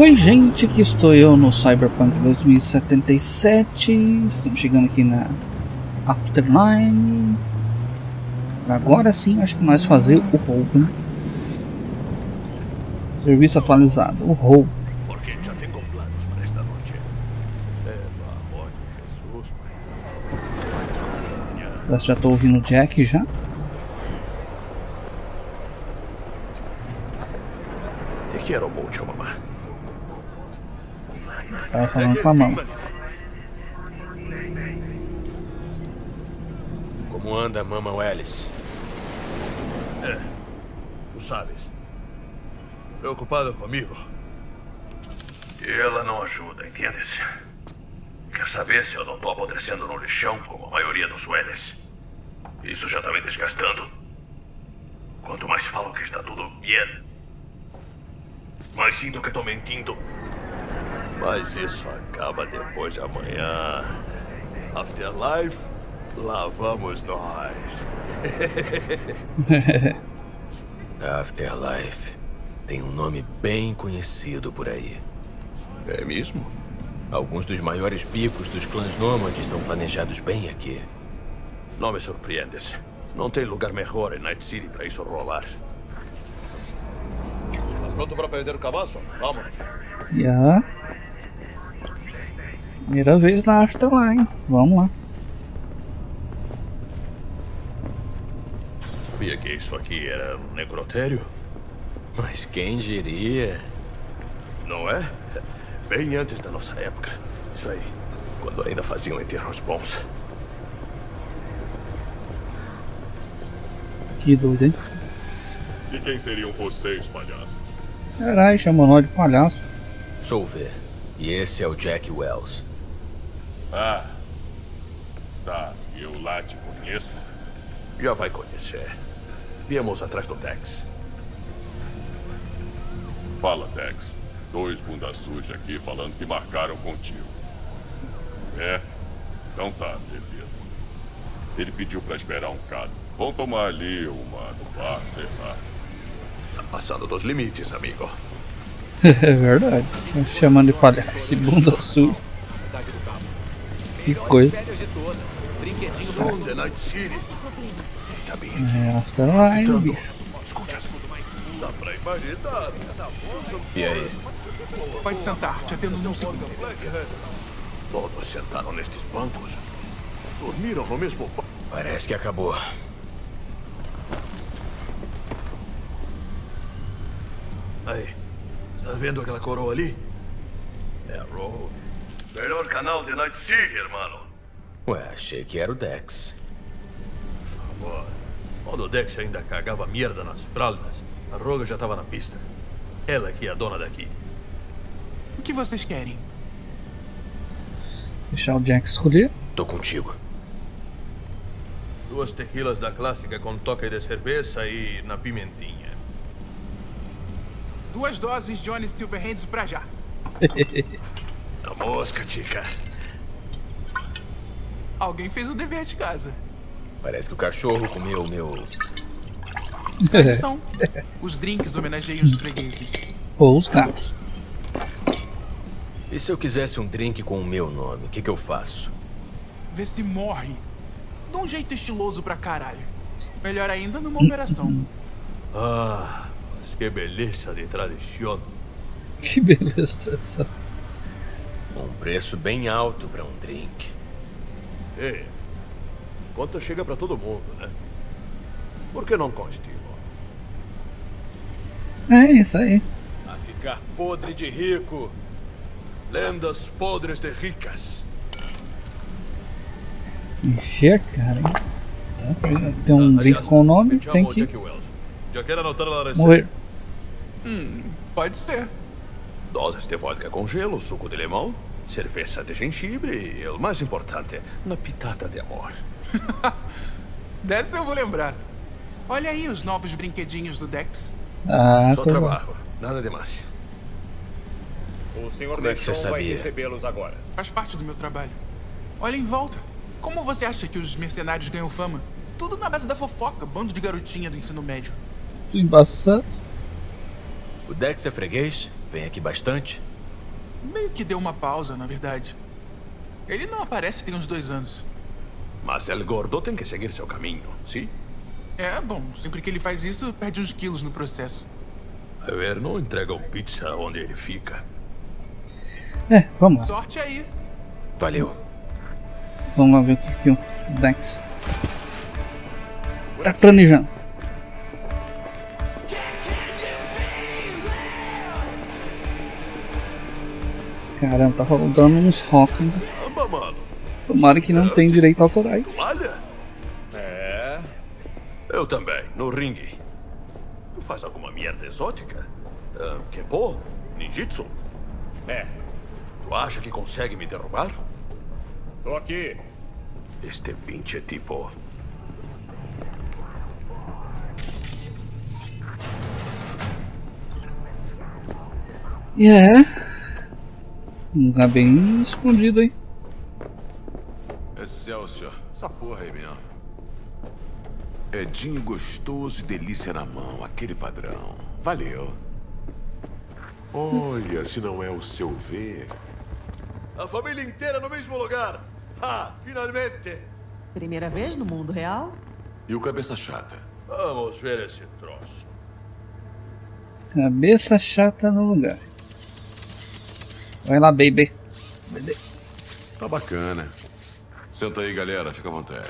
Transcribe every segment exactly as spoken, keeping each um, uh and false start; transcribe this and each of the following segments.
Oi gente, aqui estou eu no Cyberpunk dois mil e setenta e sete. Estamos chegando aqui na Afterline. Agora sim, acho que nós fazer o roubo, né? Serviço atualizado, o roubo. Porque já tenho planos para esta noite. Eva, amor de Jesus. Eu já estou ouvindo o Jack já. Te quero muito, mamá. Tava falando com a mão. Como anda, Mama Welles? É, tu sabes. Preocupado comigo. E ela não ajuda, entendes? Quer saber se eu não tô apodrecendo no lixão como a maioria dos Welles? Isso já tá me desgastando. Quanto mais falo que está tudo bem, mais sinto que tô mentindo. Mas isso acaba depois de amanhã. Afterlife, lá vamos nós. Afterlife tem um nome bem conhecido por aí. É mesmo? Alguns dos maiores picos dos clãs nômades são planejados bem aqui. Não me surpreendes. Não tem lugar melhor em Night City para isso rolar. Tá pronto para perder o cabaço? Vamos. Já. Primeira vez na Afterline. Vamos lá. Sabia que isso aqui era um necrotério? Mas quem diria? Não é? Bem antes da nossa época. Isso aí. Quando ainda faziam enterros bons. Que doido, hein? E quem seriam vocês, palhaços? Caralho, chamou nós de palhaço. Sou o V. E esse é o Jack Wells. Ah, tá. Eu lá te conheço. Já vai conhecer. Viemos atrás do Dex. Fala, Dex. Dois bunda suja aqui falando que marcaram contigo. É? Então tá, beleza. Ele pediu pra esperar um bocado. Vão tomar ali uma no bar, sei lá. Tá passando dos limites, amigo. É verdade. Tá chamando de palhaço e bunda suja. Que coisa. Som de Night City. Tá bem. É Afterline, bicho. Escuta. Dá pra imaginar. E aí? Pode sentar, te atendo num segundo. Todos sentaram nestes bancos. Dormiram no mesmo banco. Parece que acabou. Aí. Está vendo aquela coroa ali? É a Road. Melhor canal de Night City, irmão. Ué, achei que era o Dex. Por favor. Quando o Dex ainda cagava merda nas fraldas, a Roga já estava na pista. Ela que é a dona daqui. O que vocês querem? Deixar o Jack escolher. Tô contigo. Duas tequilas da clássica com toque de cerveja e na pimentinha. Duas doses Johnny Silverhands pra já. A mosca, tica. Alguém fez o dever de casa. Parece que o cachorro comeu o meu... Tradição. Os drinks homenageiam os fregueses. Ou os gatos. E se eu quisesse um drink com o meu nome, o que que eu faço? Vê se morre. De um jeito estiloso pra caralho. Melhor ainda numa operação. Ah, mas que beleza de tradição. Que beleza essa. Um preço bem alto pra um drink. É. Conta chega pra todo mundo, né? Por que não com estilo? É isso aí. A ficar podre de rico. Lendas podres de ricas. Encher a cara, hein? Tem um drink com o nome, tem que Já quero anotar a receita. morrer. Hum, pode ser. Doses de vodka com gelo, suco de limão, cerveja de gengibre e, o mais importante, uma pitada de amor. Dessa eu vou lembrar. Olha aí os novos brinquedinhos do Dex. Ah, Só tô... trabalho, nada demais. O senhor Como é que você Nexon vai sabia? recebê-los agora. Faz parte do meu trabalho. Olha em volta. Como você acha que os mercenários ganham fama? Tudo na base da fofoca, bando de garotinha do ensino médio. Embaçado. O Dex é freguês? Vem aqui bastante? Meio que deu uma pausa, na verdade. Ele não aparece tem uns dois anos. Mas El Gordo tem que seguir seu caminho, sim? É, bom, sempre que ele faz isso, perde uns quilos no processo. A ver, não entregam pizza onde ele fica. É, vamos lá. Sorte aí. Valeu. Vamos lá ver o que, que o Dex tá planejando. Caramba, tá rolando uns rock, né? Caramba, mano. Tomara que não tem direitos autorais. Olha. É. Eu também, no ringue. Tu faz alguma merda exótica? Uh, Kempo? Ninjitsu? É, Tu acha que consegue me derrubar? tô aqui. Este pinche tipo. E é. Um lugar bem escondido aí. Excelsior, essa porra aí mesmo. Edinho gostoso e delícia na mão, aquele padrão. Valeu. Olha, se não é o seu ver. A família inteira no mesmo lugar. Ah, finalmente. Primeira vez no mundo real? E o cabeça chata? Vamos ver esse troço. Cabeça chata no lugar. Vai lá, baby. Tá bacana. Senta aí, galera, fica à vontade.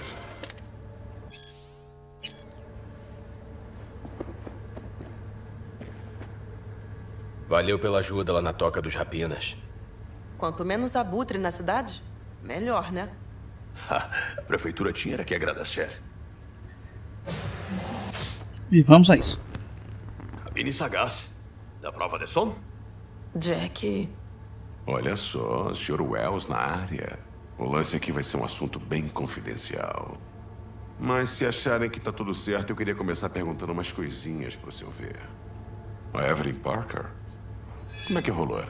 Valeu pela ajuda lá na Toca dos Rapinas. Quanto menos abutre na cidade, melhor, né? A prefeitura tinha que agradecer. E vamos a isso. Cabine sagaz. Da prova de som? Jack, Olha só, senhor Wells na área. O lance aqui vai ser um assunto bem confidencial. Mas se acharem que tá tudo certo, eu queria começar perguntando umas coisinhas pro seu ver. A Evelyn Parker? Como é que rolou?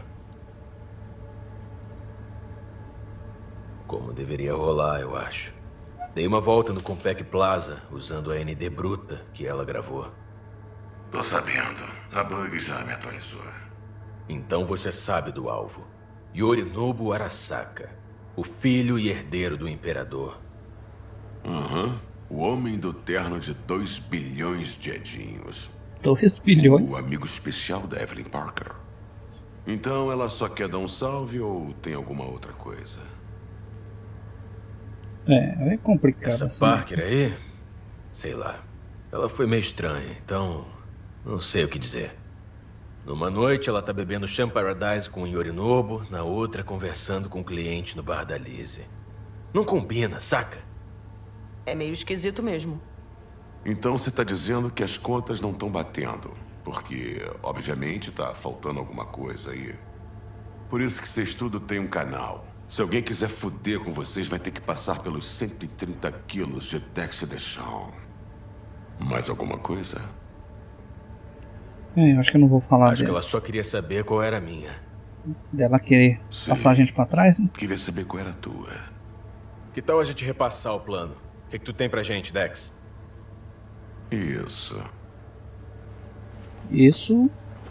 Como deveria rolar, eu acho. Dei uma volta no Compaq Plaza, usando a N D bruta que ela gravou. Tô sabendo. A Bug já me atualizou. Então você sabe do alvo. Yorinobu Arasaka, o filho e herdeiro do imperador. Aham. Uhum. O homem do terno de dois bilhões de edinhos. dois bilhões? O amigo especial da Evelyn Parker. Então ela só quer dar um salve ou tem alguma outra coisa? É, é complicado. Essa assim. Parker aí, sei lá. Ela foi meio estranha, então não sei o que dizer. Numa noite ela tá bebendo Cham Paradise com o Yorinobu, na outra conversando com um cliente no bar da Lizzie. Não combina, saca? é meio esquisito mesmo. Então você tá dizendo que as contas não estão batendo. Porque, obviamente, tá faltando alguma coisa aí. Por isso que vocês tudo tem um canal. Se alguém quiser fuder com vocês, vai ter que passar pelos cento e trinta quilos de Dex de chão. Mais alguma coisa? É, eu acho que eu não vou falar Acho dela. que ela só queria saber qual era a minha. Dela querer Sim. passar a gente pra trás, né? Queria saber qual era a tua. Que tal a gente repassar o plano? O que, que tu tem pra gente, Dex? Isso. Isso.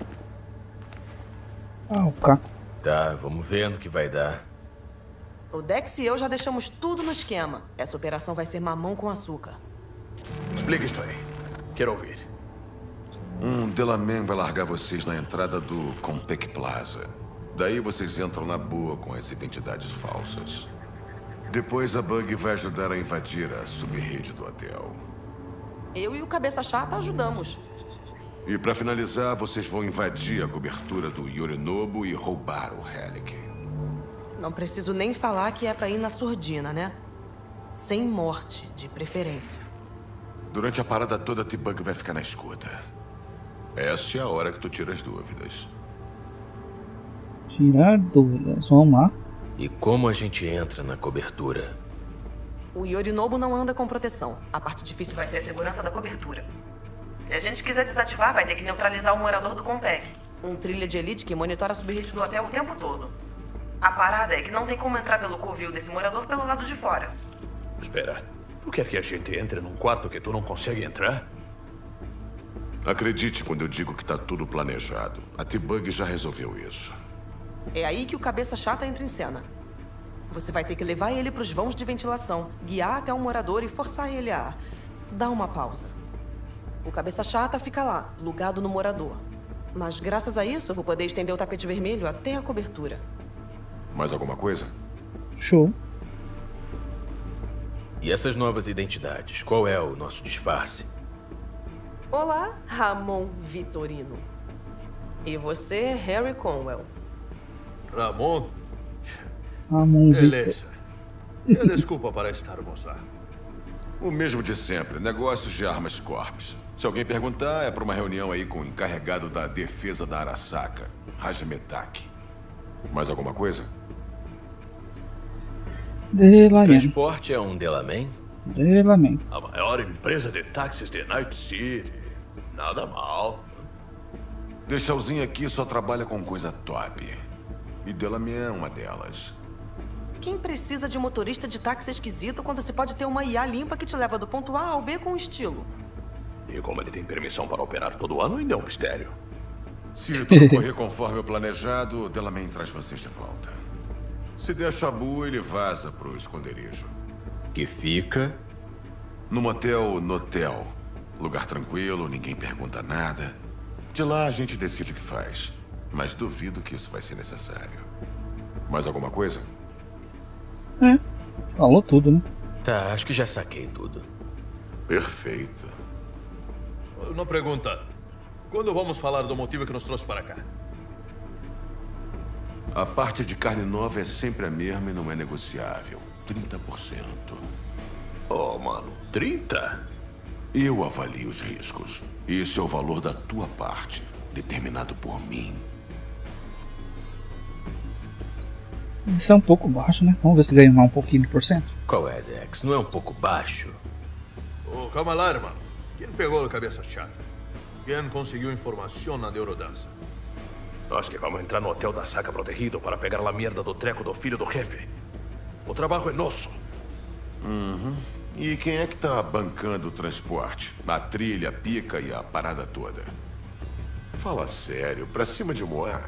Ah, o K. Tá, vamos ver no que vai dar. O Dex e eu já deixamos tudo no esquema. Essa operação vai ser mamão com açúcar. Explica isso aí. Quero ouvir. Um Delamain vai largar vocês na entrada do Compaq Plaza. Daí vocês entram na boa com as identidades falsas. Depois a Bug vai ajudar a invadir a subrede do hotel. Eu e o Cabeça Chata ajudamos. E pra finalizar, vocês vão invadir a cobertura do Yorinobu e roubar o Relic. Não preciso nem falar que é pra ir na surdina, né? Sem morte, de preferência. Durante a parada toda, a T-Bug vai ficar na escuta. Essa é a hora que tu tira as dúvidas. Tirar dúvidas. Vamos lá. E como a gente entra na cobertura? O Yorinobu não anda com proteção. A parte difícil vai ser a segurança da cobertura. Se a gente quiser desativar, vai ter que neutralizar o morador do Compaq. Um trilha de elite que monitora a subrede do hotel o tempo todo. A parada é que não tem como entrar pelo covil desse morador pelo lado de fora. Espera. Tu quer que a gente entre num quarto que tu não consegue entrar? Acredite quando eu digo que tá tudo planejado. A T-Bug já resolveu isso. É aí que o cabeça chata entra em cena. Você vai ter que levar ele para os vãos de ventilação, guiar até um morador e forçar ele a dar uma pausa. O cabeça chata fica lá, plugado no morador. Mas graças a isso eu vou poder estender o tapete vermelho até a cobertura. Mais alguma coisa? Show. E essas novas identidades, qual é o nosso disfarce? Olá, Ramon Vitorino. E você, Harry Conwell. Ramon? Ramonzito. Beleza. E a desculpa para estarmos lá? O mesmo de sempre, negócios de armas corpos. Se alguém perguntar, é para uma reunião aí com o encarregado da defesa da Arasaka, Rajametak. Mais alguma coisa? Delamain. Transporte é um Delamain? Delamain. A maior empresa de táxis de Night City. Nada mal. Deixalzinho aqui só trabalha com coisa top. E Delamain é uma delas. Quem precisa de motorista de táxi esquisito quando se pode ter uma I A limpa que te leva do ponto A ao B com estilo? E como ele tem permissão para operar todo ano, ainda é um mistério. Se tudo correr conforme o planejado, Delamain traz vocês de volta. Se der chabu, ele vaza pro esconderijo. Que fica? No motel Notel. Lugar tranquilo, ninguém pergunta nada. De lá a gente decide o que faz. Mas duvido que isso vai ser necessário. Mais alguma coisa? É, falou tudo, né? Tá, acho que já saquei tudo. Perfeito. Uma pergunta. Quando vamos falar do motivo que nos trouxe para cá? A parte de carne nova é sempre a mesma e não é negociável. trinta por cento. Oh, mano, trinta? Eu avalio os riscos. Esse é o valor da tua parte, determinado por mim. Isso é um pouco baixo, né? Vamos ver se ganha mais um pouquinho de porcento. Qual é, Dex? Não é um pouco baixo? Oh, calma lá, irmão. Quem pegou a cabeça chata? Quem conseguiu informação na neurodança? Acho que vamos entrar no hotel da Saca protegido para pegar a merda do treco do filho do jefe. O trabalho é nosso. Uhum. E quem é que tá bancando o transporte? A trilha, a pica e a parada toda? Fala sério, pra cima de Moá.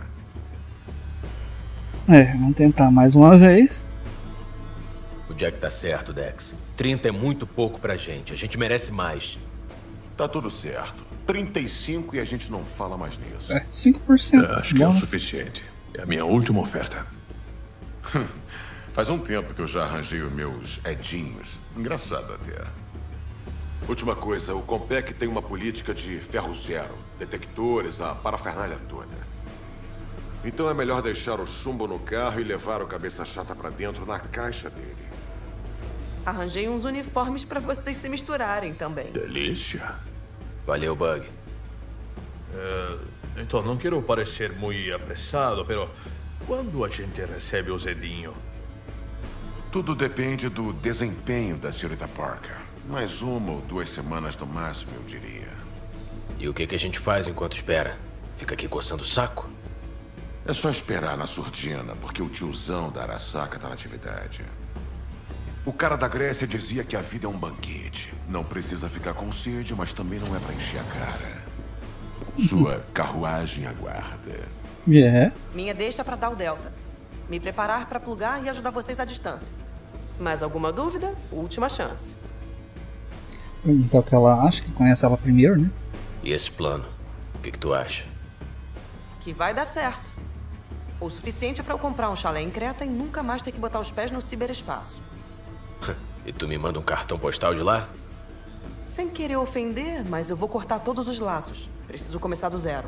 É, vamos tentar mais uma vez. O Jack tá certo, Dex. trinta é muito pouco pra gente. A gente merece mais. Tá tudo certo. trinta e cinco e a gente não fala mais nisso. É, cinco por cento. É, acho que é o suficiente. É a minha última oferta. Faz um tempo que eu já arranjei os meus edinhos. Engraçado até. Última coisa, o Compec tem uma política de ferro zero. Detectores, a parafernália toda. Então é melhor deixar o chumbo no carro e levar o cabeça chata pra dentro na caixa dele. Arranjei uns uniformes para vocês se misturarem também. Delícia. Valeu, Bug. É, então, não quero parecer muito apressado, mas quando a gente recebe o Zedinho? Tudo depende do desempenho da senhorita Parker. Mais uma ou duas semanas no máximo, eu diria. E o que, que a gente faz enquanto espera? Fica aqui coçando o saco? É só esperar na surdina, porque o tiozão da Arasaka tá na atividade. O cara da Grécia dizia que a vida é um banquete. Não precisa ficar com sede, mas também não é pra encher a cara. Sua carruagem aguarda. É. Minha deixa pra dar o Delta. Me preparar pra plugar e ajudar vocês à distância. Mais alguma dúvida? Última chance. Perguntar o que ela acha, que conhece ela primeiro, né? E esse plano? O que, que tu acha? Que vai dar certo. O suficiente pra eu comprar um chalé em Creta e nunca mais ter que botar os pés no ciberespaço. E tu me manda um cartão postal de lá? Sem querer ofender, mas eu vou cortar todos os laços. Preciso começar do zero.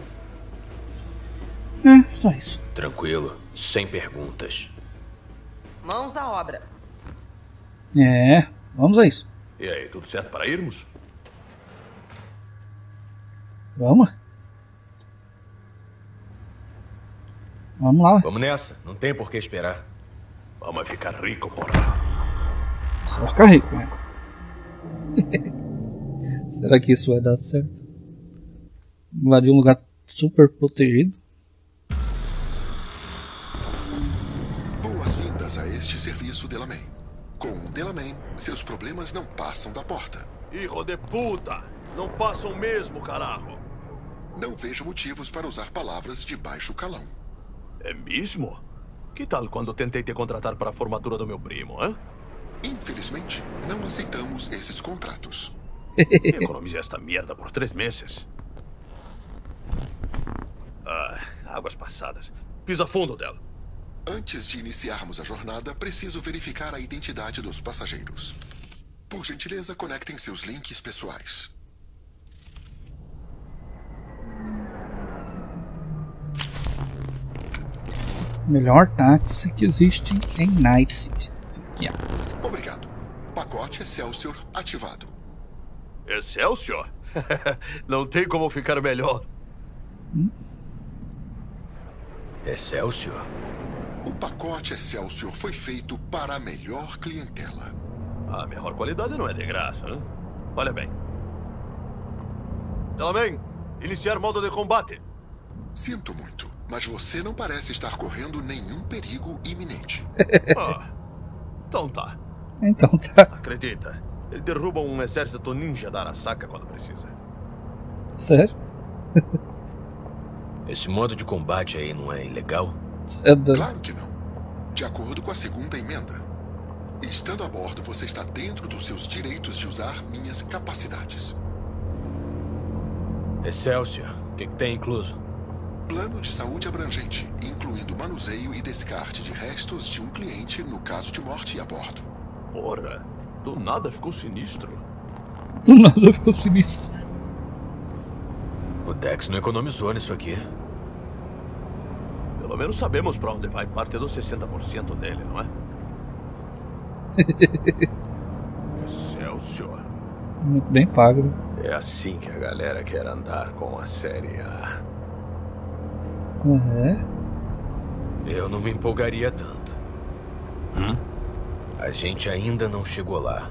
É, só isso. Tranquilo, sem perguntas. Mãos à obra. É, vamos a isso. E aí, tudo certo para irmos? Vamos? Vamos lá. Vamos nessa, não tem por que esperar. Vamos ficar rico, porra. Só ficar rico, né? Será que isso vai dar certo? Invadir um lugar super protegido. Boas-vindas a este serviço Delamain. Com Delamain, seus problemas não passam da porta. Hijo de puta! Não passam mesmo, carajo! Não vejo motivos para usar palavras de baixo calão. É mesmo? Que tal quando tentei te contratar para a formatura do meu primo, hein? Infelizmente, não aceitamos esses contratos. Economizei esta merda por três meses. Ah, águas passadas. Pisa fundo dela. Antes de iniciarmos a jornada, preciso verificar a identidade dos passageiros. Por gentileza, conectem seus links pessoais. Melhor táxi que existe em Night City. Yeah. Obrigado. Pacote Excelsior ativado. Excelsior? Não tem como ficar melhor. Hum? Excelsior? O pacote Excelsior foi feito para a melhor clientela. A melhor qualidade não é de graça, né? Olha bem. Delamain, iniciar modo de combate. Sinto muito, mas você não parece estar correndo nenhum perigo iminente. Ah, então tá. Então tá. Acredita, ele derruba um exército ninja da Arasaka quando precisa. Sério? Esse modo de combate aí não é ilegal? Claro que não. De acordo com a segunda emenda. Estando a bordo, você está dentro dos seus direitos de usar minhas capacidades. Excelsior, o que, que tem incluso? Plano de saúde abrangente, incluindo manuseio e descarte de restos de um cliente no caso de morte a bordo. Ora, do nada ficou sinistro. Do nada ficou sinistro. O Dex não economizou nisso aqui. Pelo menos sabemos para onde vai parte dos sessenta por cento dele, não é? Excelsior. Muito bem pago. É assim que a galera quer andar com a série A. Uhum. Eu não me empolgaria tanto. Hum? A gente ainda não chegou lá.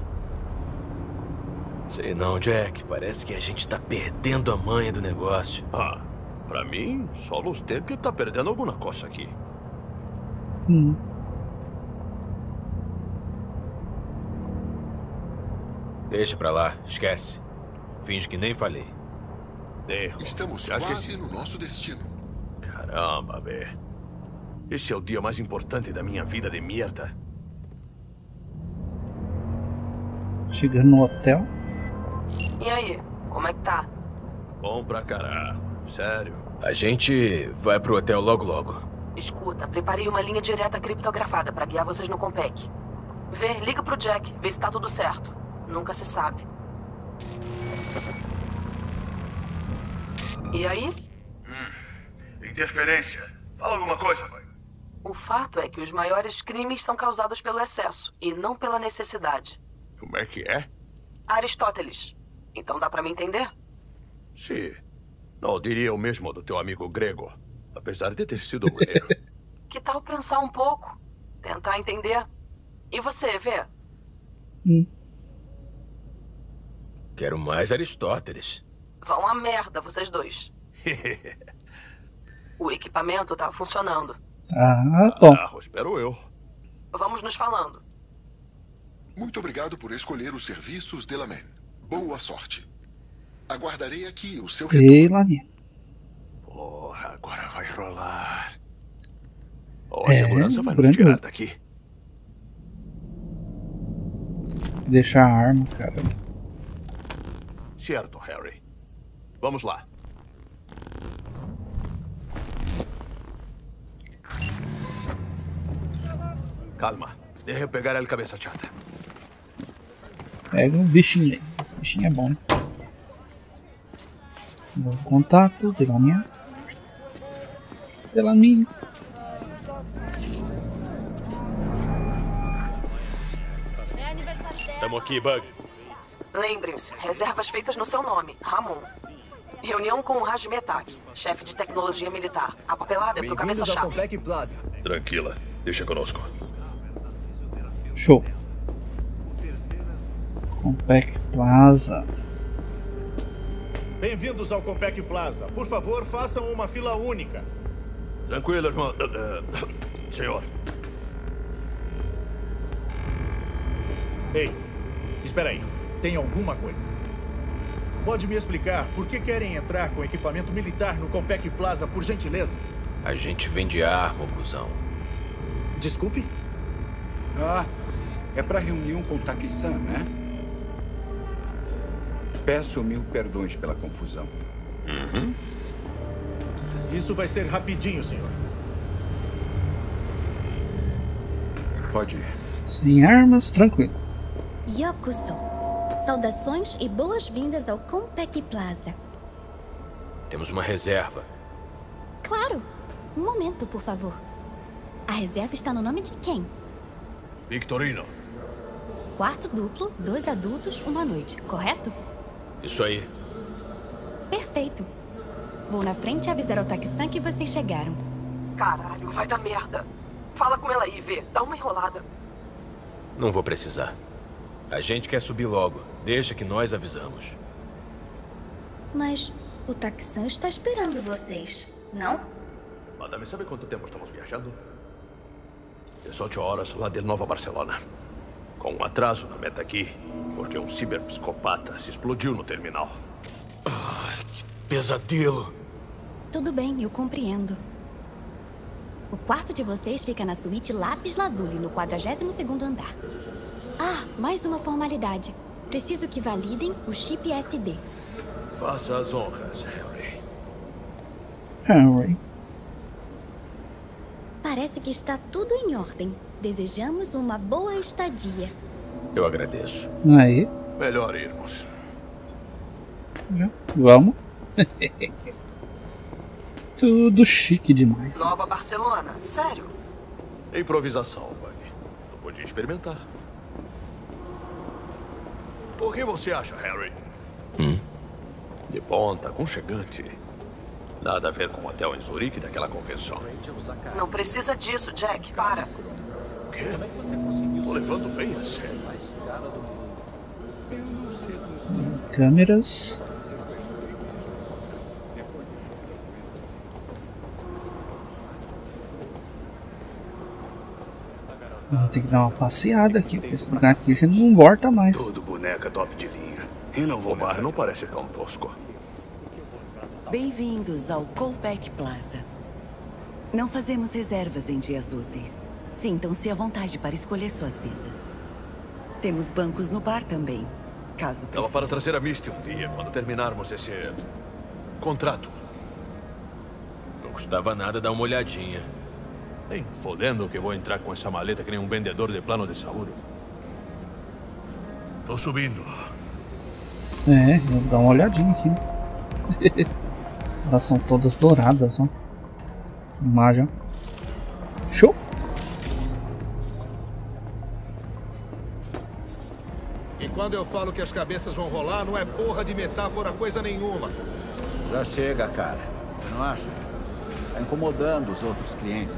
Sei não, Jack. Parece que a gente tá perdendo a manha do negócio. Ah, pra mim, só você que tá perdendo alguma coisa aqui. Hum. Deixa pra lá, esquece. Finge que nem falei. Erro. Estamos Já quase esqueci. no nosso destino. Caramba, B. Esse é o dia mais importante da minha vida de merda. Chegando no hotel. E aí, como é que tá? Bom pra caralho. Sério. A gente vai pro hotel logo logo. Escuta, preparei uma linha direta criptografada pra guiar vocês no Compec. Vê, liga pro Jack, vê se tá tudo certo. Nunca se sabe. E aí? Hum, interferência. Fala alguma coisa, pai. O fato é que os maiores crimes são causados pelo excesso e não pela necessidade. Como é que é? Aristóteles. Então dá pra me entender? Sim. Não diria o mesmo do teu amigo grego, apesar de ter sido goleiro. Que tal pensar um pouco? Tentar entender? E você, vê? Hum. Quero mais Aristóteles. Vão a merda, vocês dois. O equipamento tá funcionando. Ah, bom. Ah, espero eu. Vamos nos falando. Muito obrigado por escolher os serviços Delamain. Boa sorte. Aguardarei aqui o seu retorno. Ei, Laninha. Porra, agora vai rolar. Oh, a É, segurança vai nos grande tirar luta. daqui. Deixar a arma, cara. Certo, Harry. Vamos lá. Calma. Deixa eu pegar a cabeça chata. Pega um bichinho aí. Esse bichinho é bom. Novo contato, Delamain. Delamain. Tamo aqui, Bug. Lembrem-se, reservas feitas no seu nome, Ramon. Reunião com o Raj Metak, chefe de tecnologia militar. A papelada é pro cabeça-chave. Compec Plaza. Tranquila. Deixa conosco. Show. Compec Plaza. Bem-vindos ao Compec Plaza. Por favor, façam uma fila única. Tranquilo, irmão. Uh, uh, senhor. Ei, espera aí. Tem alguma coisa? Pode me explicar por que querem entrar com equipamento militar no Compec Plaza, por gentileza? A gente vende arma, cuzão. Desculpe? Ah, é pra reunião com o Taki-san, né? Peço mil perdões pela confusão. Uhum. Isso vai ser rapidinho, senhor. Pode ir. Sem armas, tranquilo. Yokuso. Saudações e boas-vindas ao Compaq Plaza. Temos uma reserva. Claro. Um momento, por favor. A reserva está no nome de quem? Victorino. Quarto duplo, dois adultos, uma noite, correto? Isso aí. Perfeito. Vou na frente avisar ao Taki-san que vocês chegaram. Caralho, vai dar merda. Fala com ela aí, vê. Dá uma enrolada. Não vou precisar. A gente quer subir logo. Deixa que nós avisamos. Mas o Taki-san está esperando vocês, não? Madame, sabe quanto tempo estamos viajando? dezoito horas lá de Nova Barcelona. Com um atraso na meta aqui, porque um ciberpsicopata se explodiu no terminal. Ai, que pesadelo. Tudo bem, eu compreendo. O quarto de vocês fica na suíte Lápis Lazuli, no quadragésimo segundo andar. Ah, mais uma formalidade. Preciso que validem o chip S D. Faça as honras, Henry. Henry. Parece que está tudo em ordem. Desejamos uma boa estadia. Eu agradeço. Aí. Melhor irmos. Vamos. Tudo chique demais. Nova Barcelona? Sério? Improvisação, Bunny. Não podia experimentar. O que você acha, Harry? Hum? De ponta, aconchegante. Nada a ver com o hotel em Zurique daquela convenção. Não precisa disso, Jack. Para. O quê? Tô levando bem a sério. Câmeras. Vamos ter que dar uma passeada aqui, porque esse lugar aqui a gente não volta mais. Tudo boneca top de linha. E não vou O bar não parece tão tosco. Bem-vindos ao Compaq Plaza. Não fazemos reservas em dias úteis. Sintam-se à vontade para escolher suas mesas. Temos bancos no bar também, caso Ela para trazer a Misty um dia, quando terminarmos esse contrato. Não custava nada dar uma olhadinha. Nem fodendo que vou entrar com essa maleta que nem um vendedor de plano de saúde. Tô subindo. É, vou dar uma olhadinha aqui. Elas são todas douradas, ó. Que imagem. Show! E quando eu falo que as cabeças vão rolar, não é porra de metáfora coisa nenhuma. Já chega, cara. Você não acha? Tá incomodando os outros clientes.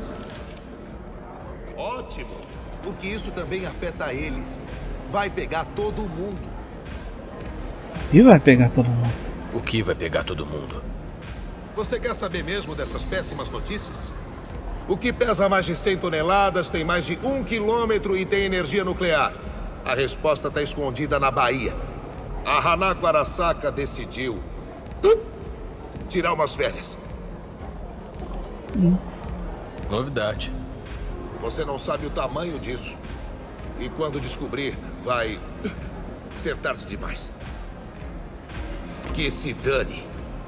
Ótimo, porque isso também afeta eles. Vai pegar todo mundo. E vai pegar todo mundo? O que vai pegar todo mundo? Você quer saber mesmo dessas péssimas notícias? O que pesa mais de cem toneladas tem mais de um quilômetro e tem energia nuclear. A resposta está escondida na Bahia. A Hanako Arasaka decidiu tirar umas férias. Hum. Novidade. Você não sabe o tamanho disso. E quando descobrir, vai ser tarde demais. Que se dane.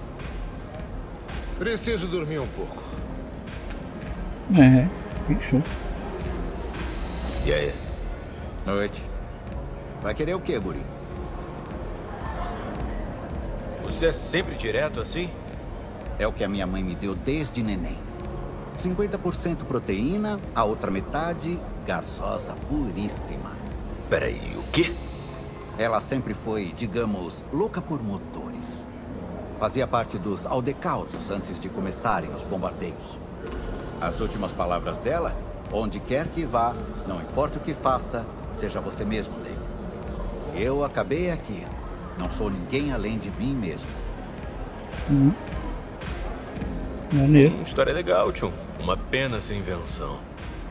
Preciso dormir um pouco. É, fechou. E aí? Noite. Vai querer o quê, guri? Você é sempre direto assim? É o que a minha mãe me deu desde neném. cinquenta por cento proteína, a outra metade gasosa puríssima. Peraí, o quê? Ela sempre foi, digamos, louca por motores. Fazia parte dos aldecaldos antes de começarem os bombardeios. As últimas palavras dela: onde quer que vá, não importa o que faça, seja você mesmo, Dave. Eu acabei aqui. Não sou ninguém além de mim mesmo. Hum. Maneiro. Hum, história legal, tio. Uma pena essa invenção.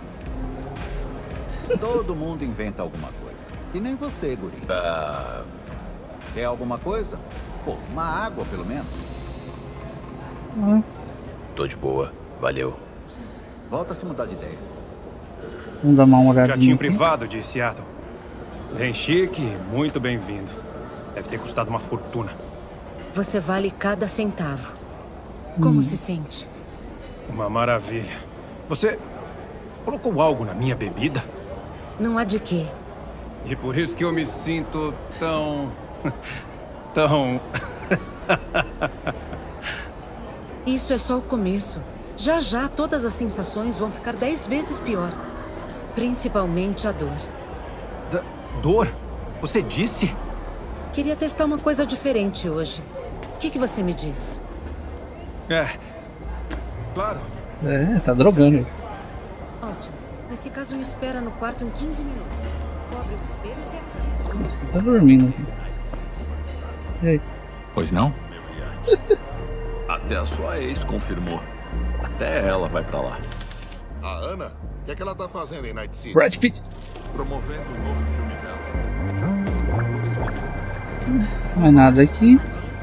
Todo mundo inventa alguma coisa. Que nem você, guri. Ah... Quer alguma coisa? Pô, uma água, pelo menos. Ah. Tô de boa. Valeu. Volta a se mudar de ideia. Vamos dar uma olhadinha. Jatinho aqui. privado de Seattle. Bem chique, muito bem-vindo. Deve ter custado uma fortuna. Você vale cada centavo. Como Hum. se sente? Uma maravilha. Você colocou algo na minha bebida? Não há de quê. E por isso que eu me sinto tão... tão... Isso é só o começo. Já já todas as sensações vão ficar dez vezes pior. Principalmente a dor. Da... Dor? Você disse? Queria testar uma coisa diferente hoje. O que, que você me diz? É. Claro. É, tá drogando. Ótimo. Nesse caso, me espera no quarto em quinze minutos. Cobre os espelhos e a cama. Esse aqui tá dormindo aqui. E aí? Pois não? Até a sua ex confirmou. Até ela vai pra lá. A Ana? O que é que ela tá fazendo em Night City? Brad Pitt. Promovendo um novo filme dela. Mais nada aqui.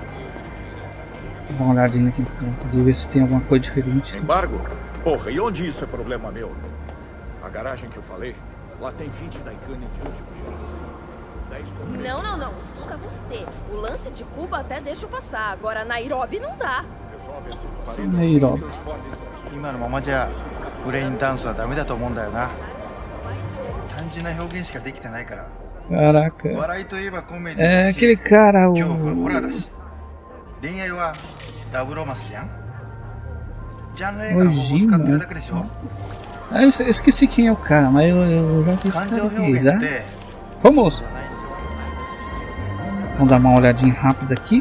Dá uma olhadinha aqui no canto ali, ver se tem alguma coisa diferente. Embargo? Porra, e onde isso é problema meu? A garagem que eu falei, lá tem vinte Daikane de última geração. dez concretos. Não, não, não. Escuta você. O lance de Cuba até deixa eu passar. Agora Nairobi não dá. Nairobi. 今のままじゃブレインダンスはダメだと思うんだよな。単純な表現しかできてないから。 Caraca. 笑いといえばコメディ É aquele cara, o... 今日はホラーだし。恋愛はラブロマンスじゃん。ジャンル映画の方法を使ってるだけでしょ。 Ah, eu esqueci quem é o cara, mas eu, eu já vi esse cara aqui, já. Vamos! Vamos dar uma olhadinha rápida aqui.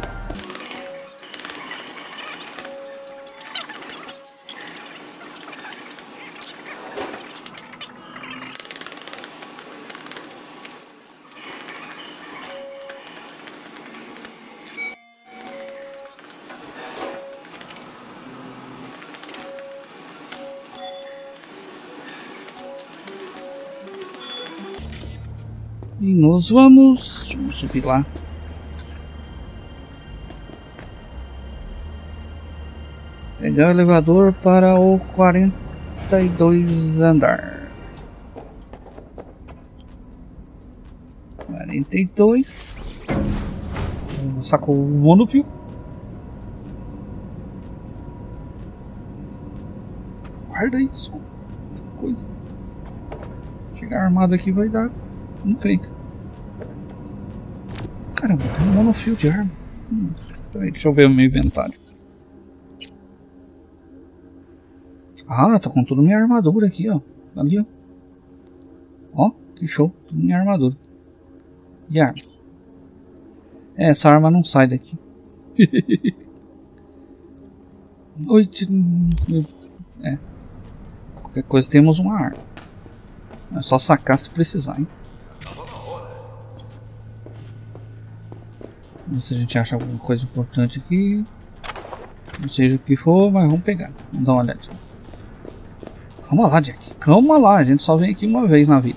E nós vamos, vamos subir lá. Pegar o elevador para o quarenta e dois andar. quarenta e dois. Sacou o monofio. Guarda isso. Coisa. Chegar armado aqui vai dar encrenca. Caramba, tem um monofio de arma. Hum, peraí, deixa eu ver o meu inventário. Ah, tô com toda a minha armadura aqui, ó. Ali, ó. Ó, que show. Toda minha armadura. E arma. É, essa arma não sai daqui. Oito. É. Qualquer coisa temos uma arma. É só sacar se precisar, hein. Vamos ver se a gente acha alguma coisa importante aqui. Não seja o que for, mas vamos pegar. Vamos dar uma olhadinha. Calma lá, Jack. Calma lá, a gente só vem aqui uma vez na vida.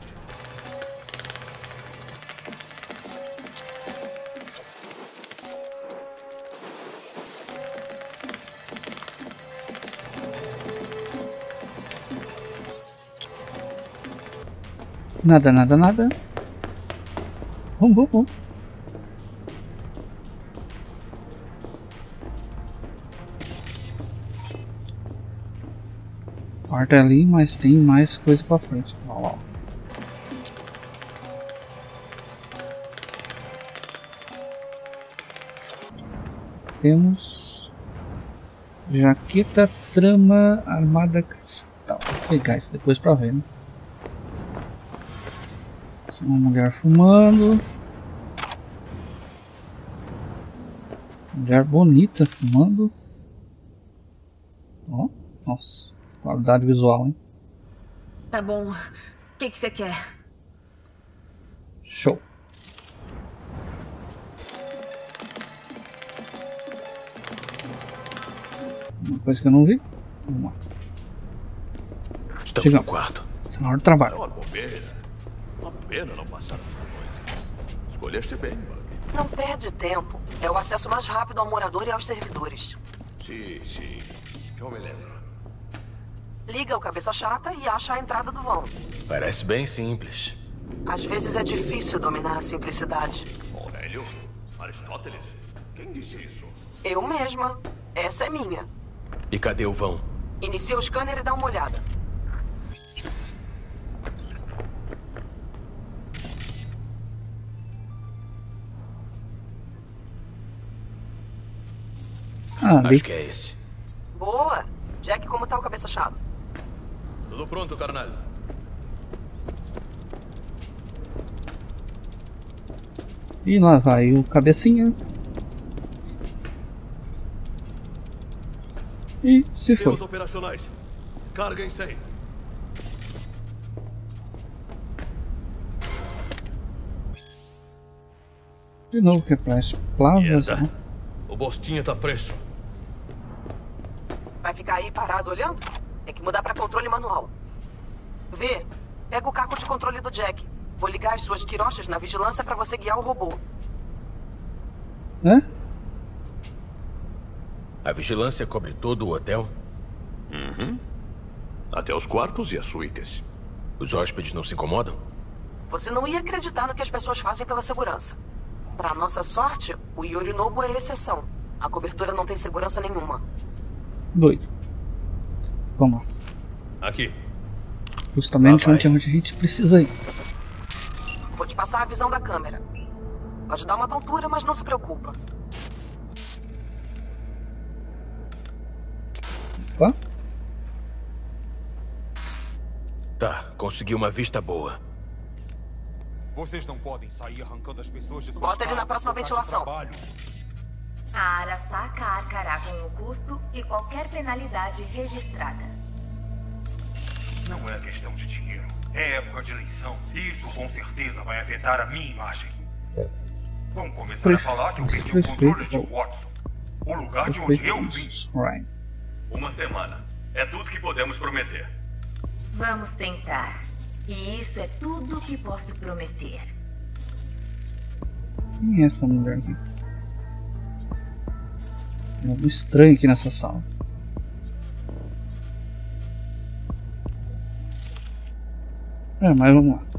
Nada, nada, nada. Vamos, vamos, vamos. Porta ali, mas tem mais coisa pra frente. Ó, ó. Temos jaqueta, trama, armada cristal. Vou pegar isso depois pra ver, né? Aqui uma mulher fumando. Mulher bonita fumando. Ó, nossa. Qualidade visual, hein? Tá bom. O que que você quer? Show. Uma coisa que eu não vi. Vamos lá. Estamos Chegamos. no quarto. Tá na hora de trabalho. Uma bobeira. Uma pena não passar essa noite. Escolheste bem, Bug. Não perde tempo. É o acesso mais rápido ao morador e aos servidores. Sim, sim. Eu me lembro. Liga o cabeça chata e acha a entrada do vão. Parece bem simples. Às vezes é difícil dominar a simplicidade. Aurélio? Aristóteles? Quem disse isso? Eu mesma. Essa é minha. E cadê o vão? Inicia o scanner e dá uma olhada. Ah, acho que é esse. Boa! Jack, como tá o cabeça chata? Tudo pronto, carnal. E lá vai o cabecinha. E se foi. Temos operacionais. Carga em cem. De novo que é pra plavas, né? O Bostinha tá preso. Vai ficar aí parado olhando? Tem que mudar pra controle manual. Vê, pega o caco de controle do Jack. Vou ligar as suas quirochas na vigilância pra você guiar o robô. Hã? A vigilância cobre todo o hotel? Uhum. Até os quartos e as suítes. Os hóspedes não se incomodam? Você não ia acreditar no que as pessoas fazem pela segurança. Pra nossa sorte, o Yorinobu é exceção. A cobertura não tem segurança nenhuma. Doido. Vamos lá. Aqui. Justamente onde, onde a gente precisa ir. Vou te passar a visão da câmera. Pode dar uma tontura, mas não se preocupa. Opa. Tá, consegui uma vista boa. Vocês não podem sair arrancando as pessoas de suas Bota ele na casas próxima por causa de ventilação. trabalho. A Arasaka arcará com o custo e qualquer penalidade registrada. Não é questão de dinheiro. É época de eleição. Isso com certeza vai afetar a minha imagem. Vamos começar Pre a falar que eu esse perdi o controle de prefeito- Watson. O lugar de onde eu vim. Right. Uma semana. É tudo que podemos prometer. Vamos tentar. E isso é tudo que posso prometer. Quem é essa mulher aqui? Tem algo estranho aqui nessa sala. É, mas vamos lá.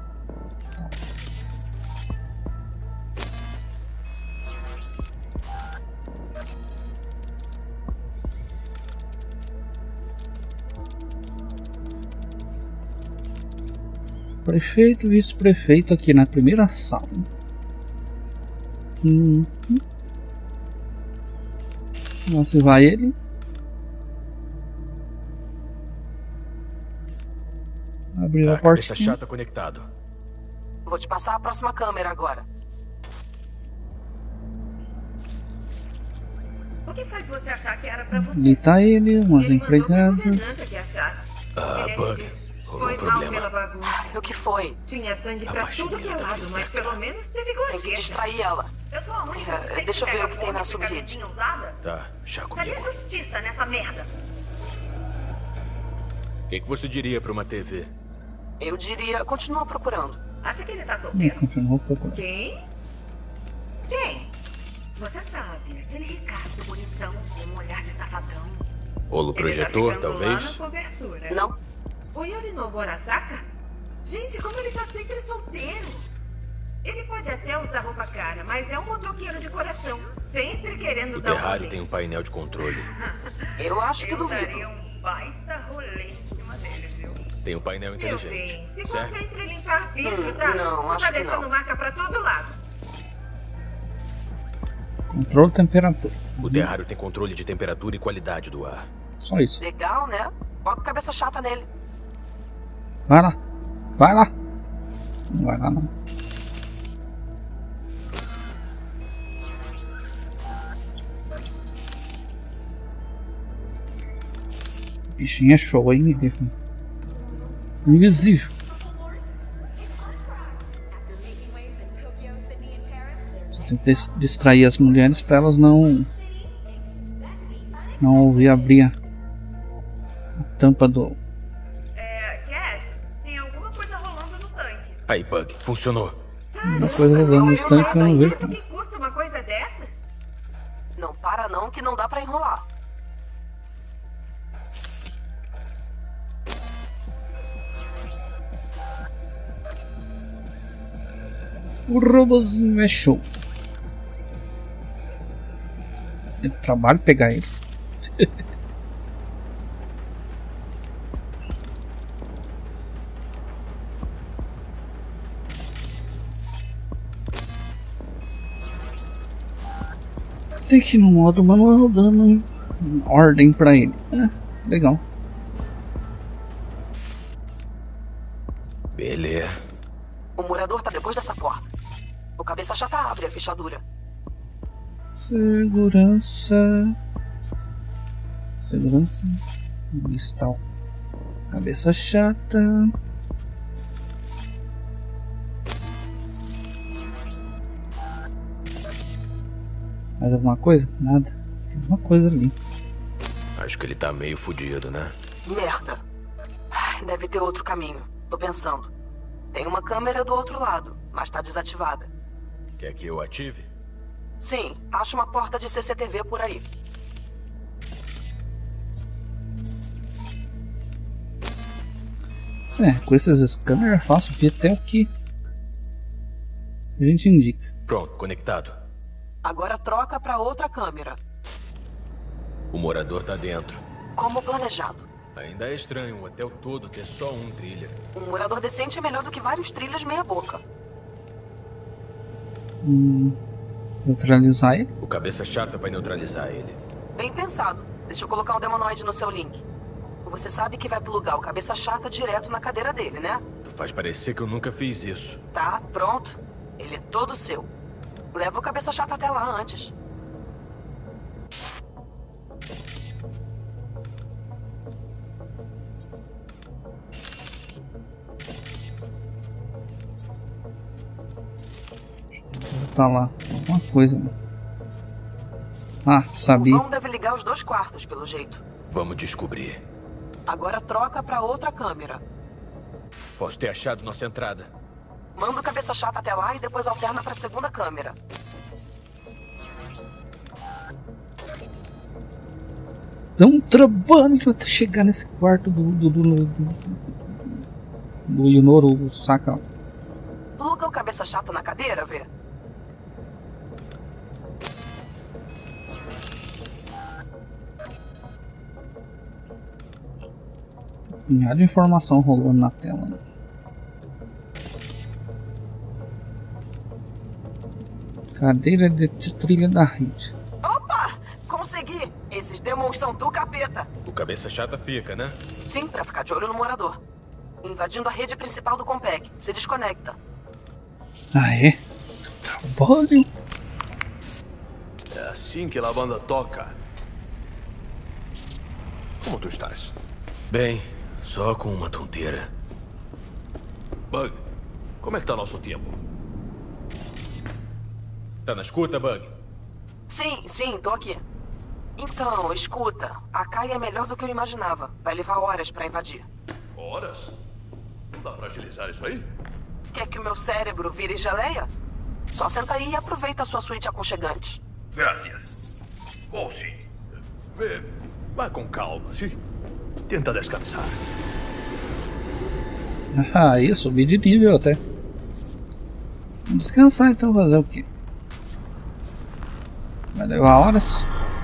Prefeito e vice-prefeito aqui na primeira sala. Hum. Lá se vai ele. Abriu Tá, a cabeça portinha. chata conectado. Vou te passar a próxima câmera agora. O que faz você achar que era pra você? Ali tá ele, umas Ele mandou pra empregadas. governanta que achasse. Ah, Ele Bug. disse, Rolou Foi um mal problema. pela bagunça. O que foi? Tinha sangue A pra faxineira tudo que é tá lado, vindo mas pra cá. pelo menos teve Tem gorjeta. que distrair ela. Eu sou a única É, que sempre deixa eu ver pega o que tem na fome com subrede. camisinha usada. Tá, chá Cadê comigo. justiça nessa merda? O que, que você diria pra uma T V? Eu diria, continua procurando. Acha que ele tá Hum, solteiro? continuou procurando. Quem? Quem? Você sabe, aquele Ricardo bonitão com um olhar de safadão. Rolo projetor, Ele tá ficando talvez? lá na cobertura. Não. O Yorinobu Arasaka? Gente, como ele tá sempre solteiro. Ele pode até usar roupa cara, mas é um motoqueiro de coração. Sempre querendo O dar um Terrário rolê. tem um painel de controle. Eu acho que Eu duvido. daria um baita rolê em cima dele, viu? Tem um painel Meu inteligente. bem, se Certo? concentre em limpar vidro, Hum, tá? não, acho tá que deixando não. marca pra todo lado. Controle de temperatura. O terrário tem controle de temperatura e qualidade do ar. Só isso. Legal, né? Bota cabeça chata nele. Vai lá. Vai lá. Não vai lá não. Bichinho é show, hein? Invisível. Só tem que dis- distrair as mulheres para elas não não ouvir abrir a, a tampa do. É, Cat, tem alguma coisa rolando no tanque. Aí, Bug, funcionou. Uma coisa rolando no tanque eu não vejo. Quanto que custa uma coisa dessas? Não para não, que não dá pra enrolar. O robozinho é show. É trabalho pegar ele. Tem que ir no modo manual dando ordem pra ele. Ah, legal. Beleza. O morador tá depois dessa porta. O cabeça chata abre a fechadura. Segurança. Segurança. Está o cabeça chata. Mais alguma coisa? Nada. Tem alguma coisa ali. Acho que ele tá meio fudido, né? Merda. Deve ter outro caminho. Tô pensando. Tem uma câmera do outro lado, mas tá desativada. Quer que eu ative? Sim, acho uma porta de C C T V por aí. É, com esses scanners é fácil ver até o que a gente indica. Pronto, conectado. Agora troca pra outra câmera. O morador tá dentro. Como planejado. Ainda é estranho o hotel todo ter só um trilha. Um morador decente é melhor do que vários trilhas meia boca. Hum, neutralizar ele? O cabeça chata vai neutralizar ele. Bem pensado. Deixa eu colocar um demonoide no seu link. Você sabe que vai plugar o cabeça chata direto na cadeira dele, né? Tu faz parecer que eu nunca fiz isso. Tá, pronto. Ele é todo seu. Leva o cabeça chata até lá antes. Tá lá, alguma coisa, né? Ah, sabia. O vão deve ligar os dois quartos, pelo jeito. Vamos descobrir. Agora troca pra outra câmera. Posso ter achado nossa entrada. Manda o cabeça chata até lá e depois alterna pra segunda câmera. Dá um trabalho até chegar nesse quarto do do do, do, do, do Yunoro, saca? Pluga o cabeça chata na cadeira, vê? Punhado de informação rolando na tela, né? Cadeira de trilha da rede. Opa! Consegui! Esses demons são do capeta. O cabeça chata fica, né? Sim, pra ficar de olho no morador. Invadindo a rede principal do Compec. Se desconecta. Ah, é? Trabalho. É assim que a banda toca. Como tu estás? Bem, só com uma tonteira. Bug, como é que tá nosso tempo? Tá na escuta, Bug? Sim, sim, tô aqui. Então, escuta. A Kai é melhor do que eu imaginava. Vai levar horas pra invadir. Horas? Não dá pra agilizar isso aí? Quer que o meu cérebro vire geleia? Só senta aí e aproveita a sua suíte aconchegante. Graças. Ou sim. Vê, vai com calma, sim? Tenta descansar. Ah, isso, subi de nível até. Descansar então, fazer o quê? Vai levar horas.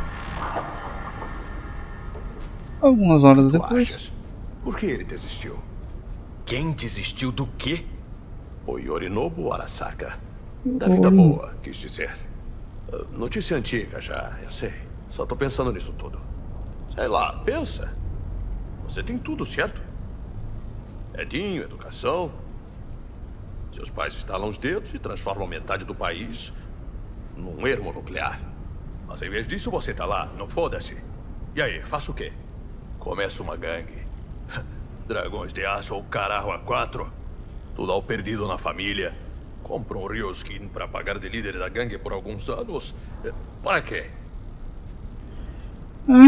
Algumas horas depois. Por que ele desistiu? Quem desistiu do quê? O Yorinobu Arasaka. Da vida boa, quis dizer. Notícia antiga já, eu sei. Só tô pensando nisso tudo. Sei lá, pensa. Você tem tudo, certo? Edinho, educação. Seus pais estalam os dedos e transformam metade do país num ermo nuclear. Mas em vez disso, você tá lá, não foda-se. E aí, faço o quê? Começa uma gangue. Dragões de aço ou caralho a quatro. Tudo ao perdido na família. Compra um Ryoskin pra pagar de líder da gangue por alguns anos. Para quê? Hum.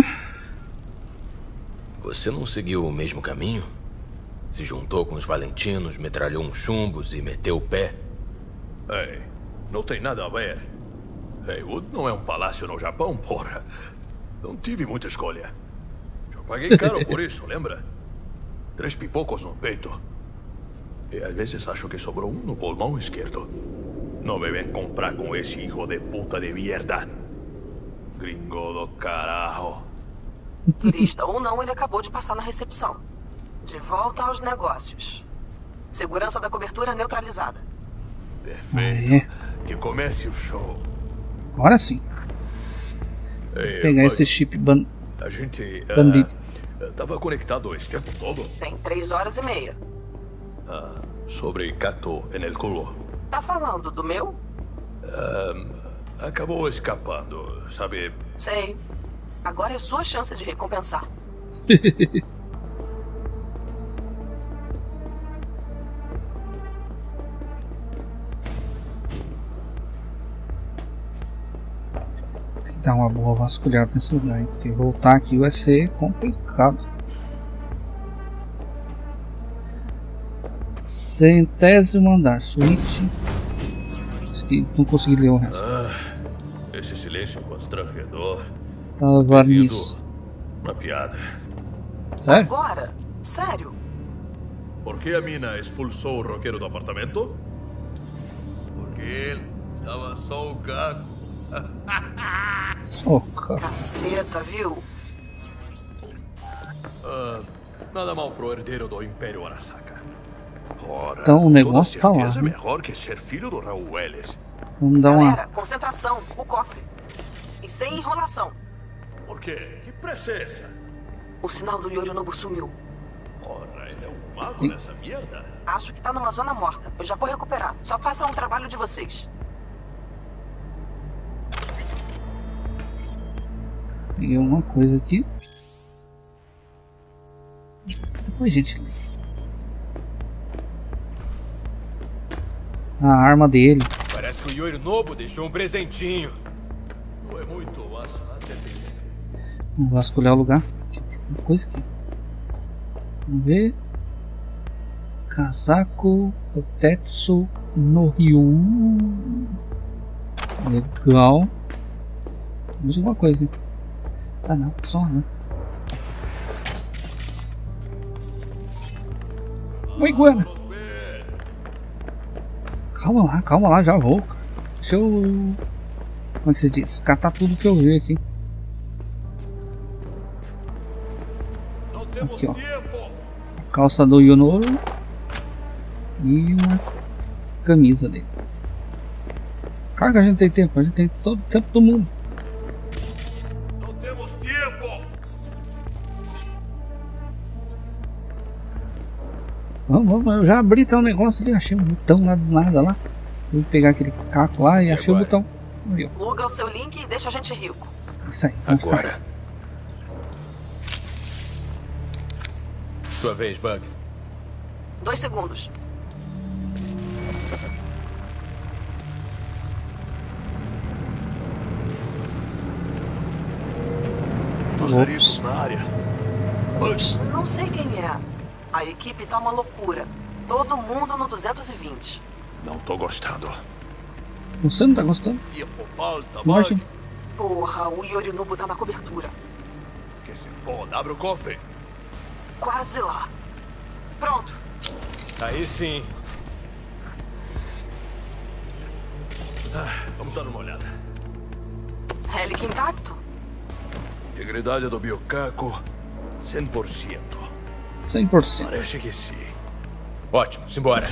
Você não seguiu o mesmo caminho? Se juntou com os valentinos, metralhou uns chumbos e meteu o pé? Ei, não tem nada a ver. Heywood não é um palácio no Japão, porra. Não tive muita escolha. Já paguei caro por isso, lembra? Três pipocos no peito. E às vezes acho que sobrou um no pulmão esquerdo. No me ven comprar con ese hijo de puta de mierda. Gringo do carajo. Turista ou não, ele acabou de passar na recepção. De volta aos negócios. Segurança da cobertura neutralizada. Perfeito. Aê. Que comece o show. Agora sim. Vou Ei, pegar mas esse chip ban... A gente bandido. uh, tava conectado esse tempo todo. Tem três horas e meia. Uh, sobre Cato en el culo. Tá falando do meu? Uh, acabou escapando, sabe? Sei. Agora é sua chance de recompensar. Tem que dar uma boa vasculhada nesse lugar, hein? Porque voltar aqui vai ser complicado. Centésimo andar, suíte. Aqui, não consegui ler o resto. Ah, esse silêncio constrangedor. Tava varniz. Uma piada. Sério? Agora? Sério? Por que a mina expulsou o roqueiro do apartamento? Porque ele estava só o caco. Só o caco. Caceta, viu? Ah, nada mal pro herdeiro do Império Arasaka. Ora, Então o negócio tá lá. É Né? melhor que ser filho do Raul Welles. Vamos dar uma. Galera, concentração, o cofre. E sem enrolação. Por quê? Que pressa é essa? O sinal do Yorinobu sumiu. Ora, ele é um mago nessa merda? Acho que tá numa zona morta. Eu já vou recuperar. Só façam o trabalho de vocês. Peguei uma coisa aqui. Depois, gente. A arma dele. Parece que o Yorinobu deixou um presentinho. Não é muito, mas até tem. Vamos vasculhar o lugar. Tem uma coisa aqui. Vamos ver. Casaco Kotetsu no Ryu. Legal. Vamos alguma coisa aqui. Ah não, só né? Oi, Guana. Calma lá, calma lá, já vou. Deixa eu... Como é que se diz? Catar tudo que eu vi aqui. Aqui, ó. A calça do Yonobu. E uma camisa dele. Claro que a gente tem tempo, a gente tem todo o tempo do mundo. Não temos tempo. Vamos, vamos, eu já abri até um negócio ali, achei um botão lá do nada lá. Vou pegar aquele caco lá e, e achei agora? O botão. Aí, pluga o seu link e deixa a gente rico. Isso aí, agora. Ficar. Sua vez, Bug. Dois segundos. Ops. Na área. Ops. Não sei quem é. A equipe tá uma loucura. Todo mundo no duzentos e vinte. Não tô gostando. Você não tá gostando? Tempo falta, Bug. Porra, o Yorinobu tá na cobertura. Que se foda, abre o cofre. Quase lá. Pronto. Aí sim. Ah, vamos dar uma olhada. Helic intacto? Integridade do biocaco, cem por cento. cem por cento. Parece que sim. Ótimo, simbora.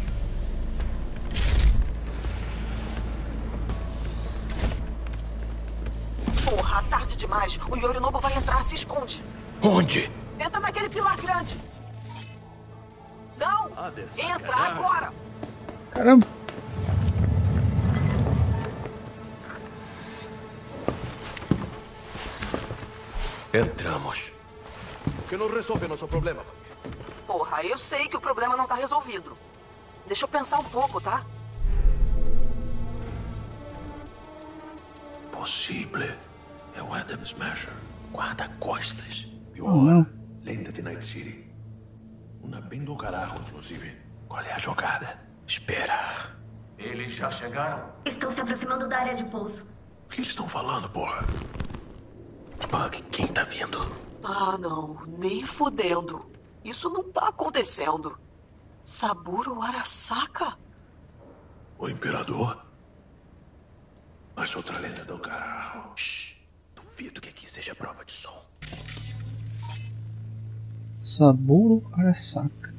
Porra, tarde demais. O Yorinobu vai entrar, se esconde. Onde? Entra naquele pilar grande. Não! Ah, entra agora! Caramba! Entramos. Que não resolve nosso problema. Porra, eu sei que o problema não tá resolvido. Deixa eu pensar um pouco, tá? Possível. É o Adam Smasher. Guarda-costas. Oh, não. Lenda de Night City. Uma bem do caralho, inclusive. Qual é a jogada? Espera. Eles já chegaram? Estão se aproximando da área de pouso. O que eles estão falando, porra? Bug, quem tá vindo? Ah, não. Nem fudendo. Isso não tá acontecendo. Saburo Arasaka? O Imperador? Mas outra lenda do caralho. Shhh. Duvido que aqui seja prova de som. Saburo Arasaka.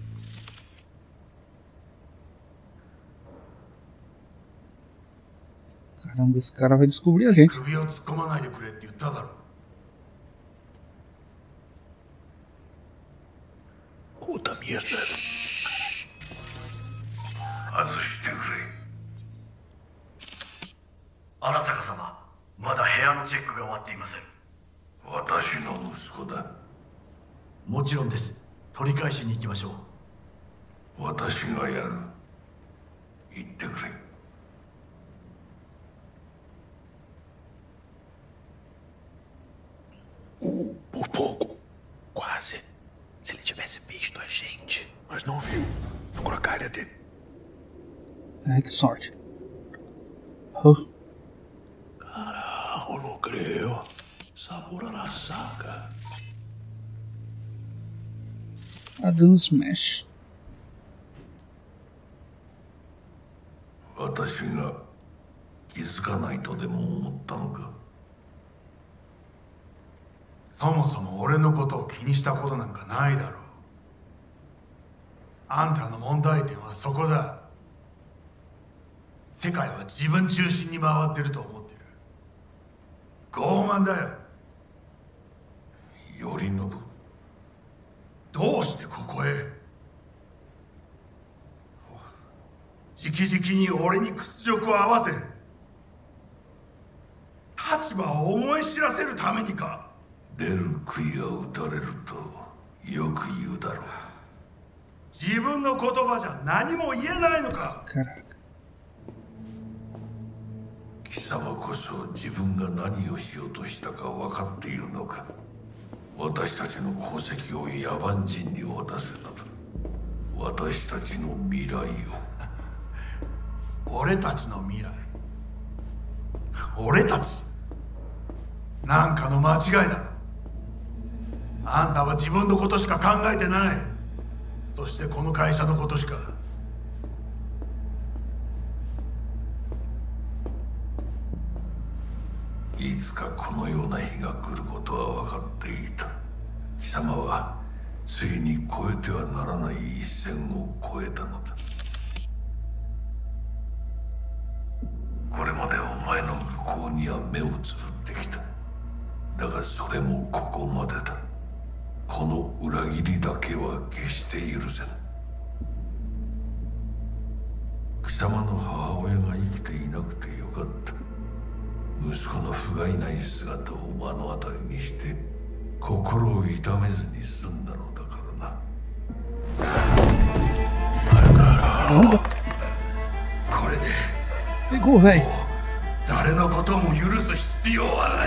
Caramba, esse cara vai descobrir a gente. Puta merda. Azusteくれ。荒坂様、まだ部屋のチェックが終わっていません。私の息子だ。もちろんです。取り返しに行きましょう。私がやる。言ってくれ。 Uh, por pouco. Quase. Se ele tivesse visto a gente. Mas não viu. Agora calha dele. Ai, que sorte. Oh. Carajo, não creio. Saburo Arasaka. Tá dando smash. 私が気づかないとでも思ったのか。 そもそも俺のことを気にしたことなんかないだろう。あんたの問題点はそこだ。世界は自分中心に回ってると思ってる。傲慢だよ。 頼信。 どうしてここへ？直々に俺に屈辱を合わせ、立場を思い知らせるためにか。 出る杭は打たれるとよく言うだろう。 自分の言葉じゃ何も言えないのか。 貴様こそ自分が何をしようとしたか分かっているのか。私たちの功績を野蛮人に渡すなど、私たちの未来を。 俺たちの未来。俺たちなんかの間違いだ。あんたは自分のことしか考えてない。そしてこの会社のことしか。 いつかこのような日が来ることは分かっていた。貴様はついに越えてはならない一線を越えたのだ。これまでお前の向こうには目をつぶってきた。だがそれもここまでだ。この裏切りだけは決して許せぬ。貴様の母親が生きていなくてよかった。息子の不甲斐ない姿を目の当たりにして心を痛めずに済んだのだからな。だからこれで Pegou, velho. 誰のことも許す必要はない。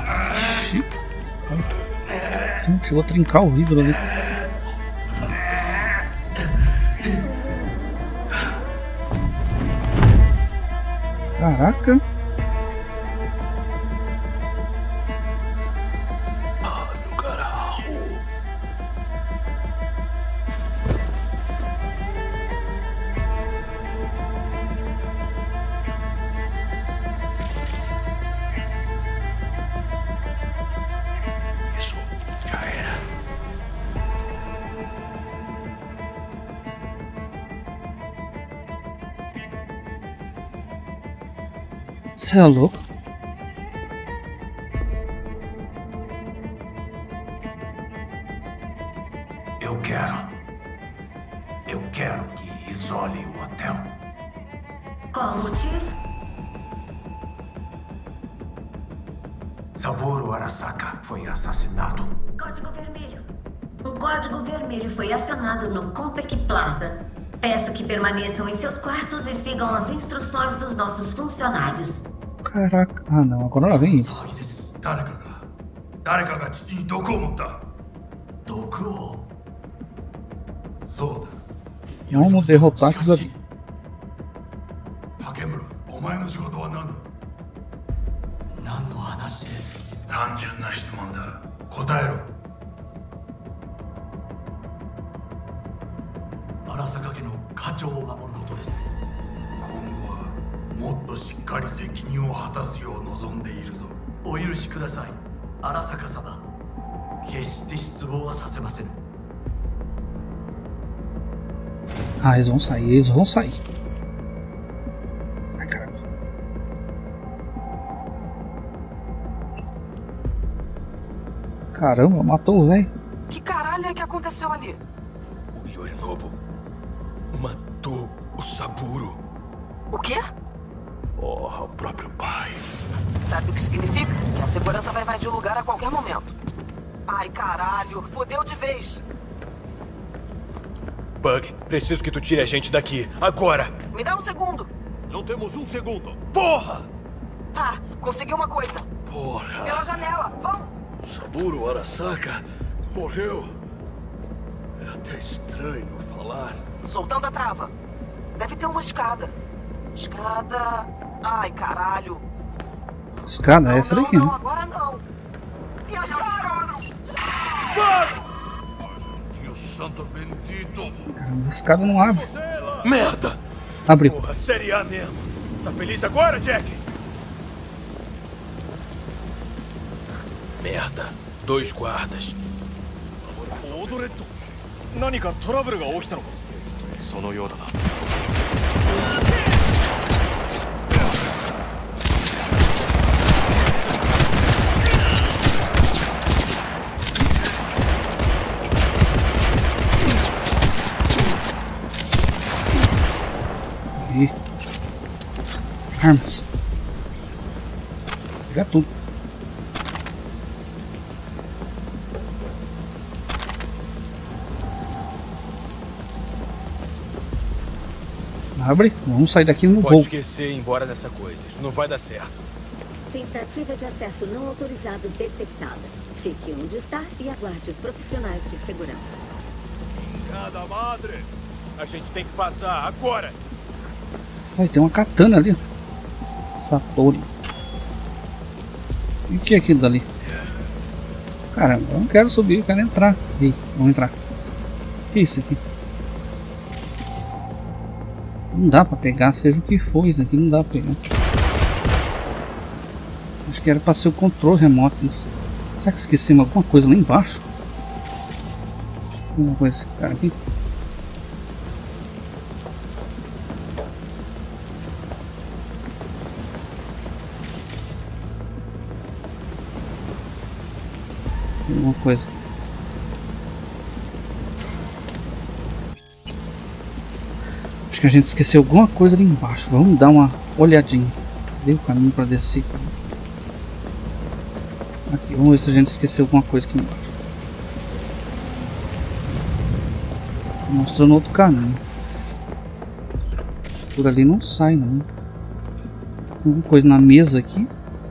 Chegou a trincar o vidro ali. Caraca. Você é louco? Eu quero. Eu quero que isole o hotel. Qual o motivo? Saburo Arasaka foi assassinado. Código Vermelho. O Código Vermelho foi acionado no Compec Plaza. Peço que permaneçam em seus quartos e sigam as instruções dos nossos funcionários. Caraca, ah não, agora ela vem isso. Vamos derrotar aquilo ali. もっとしっかり責任を果たすよう望んでいるぞ。お許しください、荒坂様。決して失望はさせません。 Ah, eles vão sair, eles vão sair. Ai, caramba. Caramba, matou o velho. Que caralho é que aconteceu ali? O Yorinobu matou o Saburo. O quê? Oh, o próprio pai. Sabe o que significa? Que a segurança vai invadir o lugar a qualquer momento. Ai, caralho, fodeu de vez. Bug, preciso que tu tire a gente daqui, agora! Me dá um segundo. Não temos um segundo. Porra! Tá, consegui uma coisa. Porra! Pela janela, vamos! O Saburo Arasaka morreu. É até estranho falar. Soltando a trava. Deve ter uma escada. Escada... Ai, caralho. Escada? Essa daqui, não, né? Não, agora não. Me acharam! Bug! Santo bendito! Caramba, a escada não abre. Merda! Abriu. Porra, série A mesmo. Tá feliz agora, Jack? Merda. Dois guardas. 何かトラブルが起きたのか。そのようだな。 E armas. Pegar tudo. Abre, vamos sair daqui no Pode voo. esquecer e ir embora dessa coisa. Isso não vai dar certo. Tentativa de acesso não autorizado detectada. Fique onde está e aguarde os profissionais de segurança. Cada madre! A gente tem que passar agora! Ai, tem uma katana ali. Satori. E o que é aquilo dali? Caramba, eu não quero subir, eu quero entrar. Ei, vamos entrar. O que é isso aqui? Não dá pra pegar, seja o que for, isso aqui não dá pra pegar. Acho que era pra ser o controle remoto disso. Será que esquecemos alguma coisa lá embaixo? Alguma coisa, cara, aqui. Alguma coisa. Acho que a gente esqueceu alguma coisa ali embaixo. Vamos dar uma olhadinha. Cadê o caminho para descer? Aqui, vamos ver se a gente esqueceu alguma coisa aqui embaixo. Mostrando outro caminho. Por ali não sai não. Alguma coisa na mesa aqui.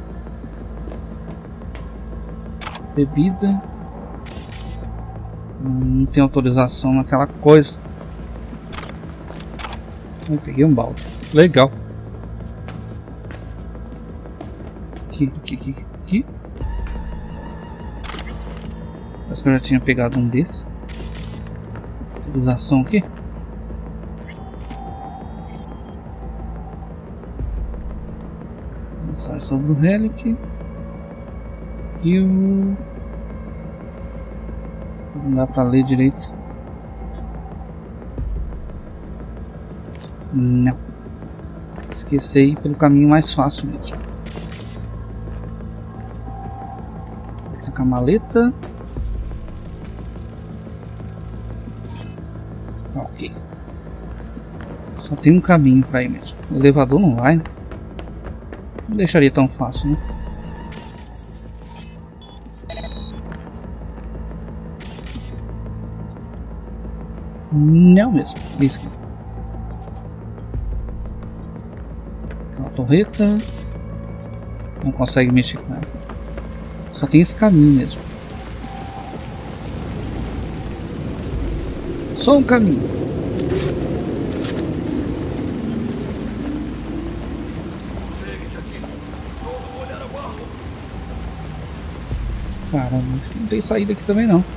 Bebida. Não tem autorização naquela coisa. Eu peguei um balde. Legal. Aqui, aqui, aqui, aqui. Parece que eu já tinha pegado um desses. Autorização aqui. Mensagem sobre o Relic. E o... Não dá pra ler direito. Não. Esqueci pelo caminho mais fácil mesmo. Tá com a maleta. Tá, ok. Só tem um caminho pra ir mesmo. O elevador não vai, né? Não deixaria tão fácil, né? Não mesmo. Isso aqui. Aquela torreta. Não consegue mexer com ela. Só tem esse caminho mesmo. Só um caminho. Caramba, não tem saída aqui também não.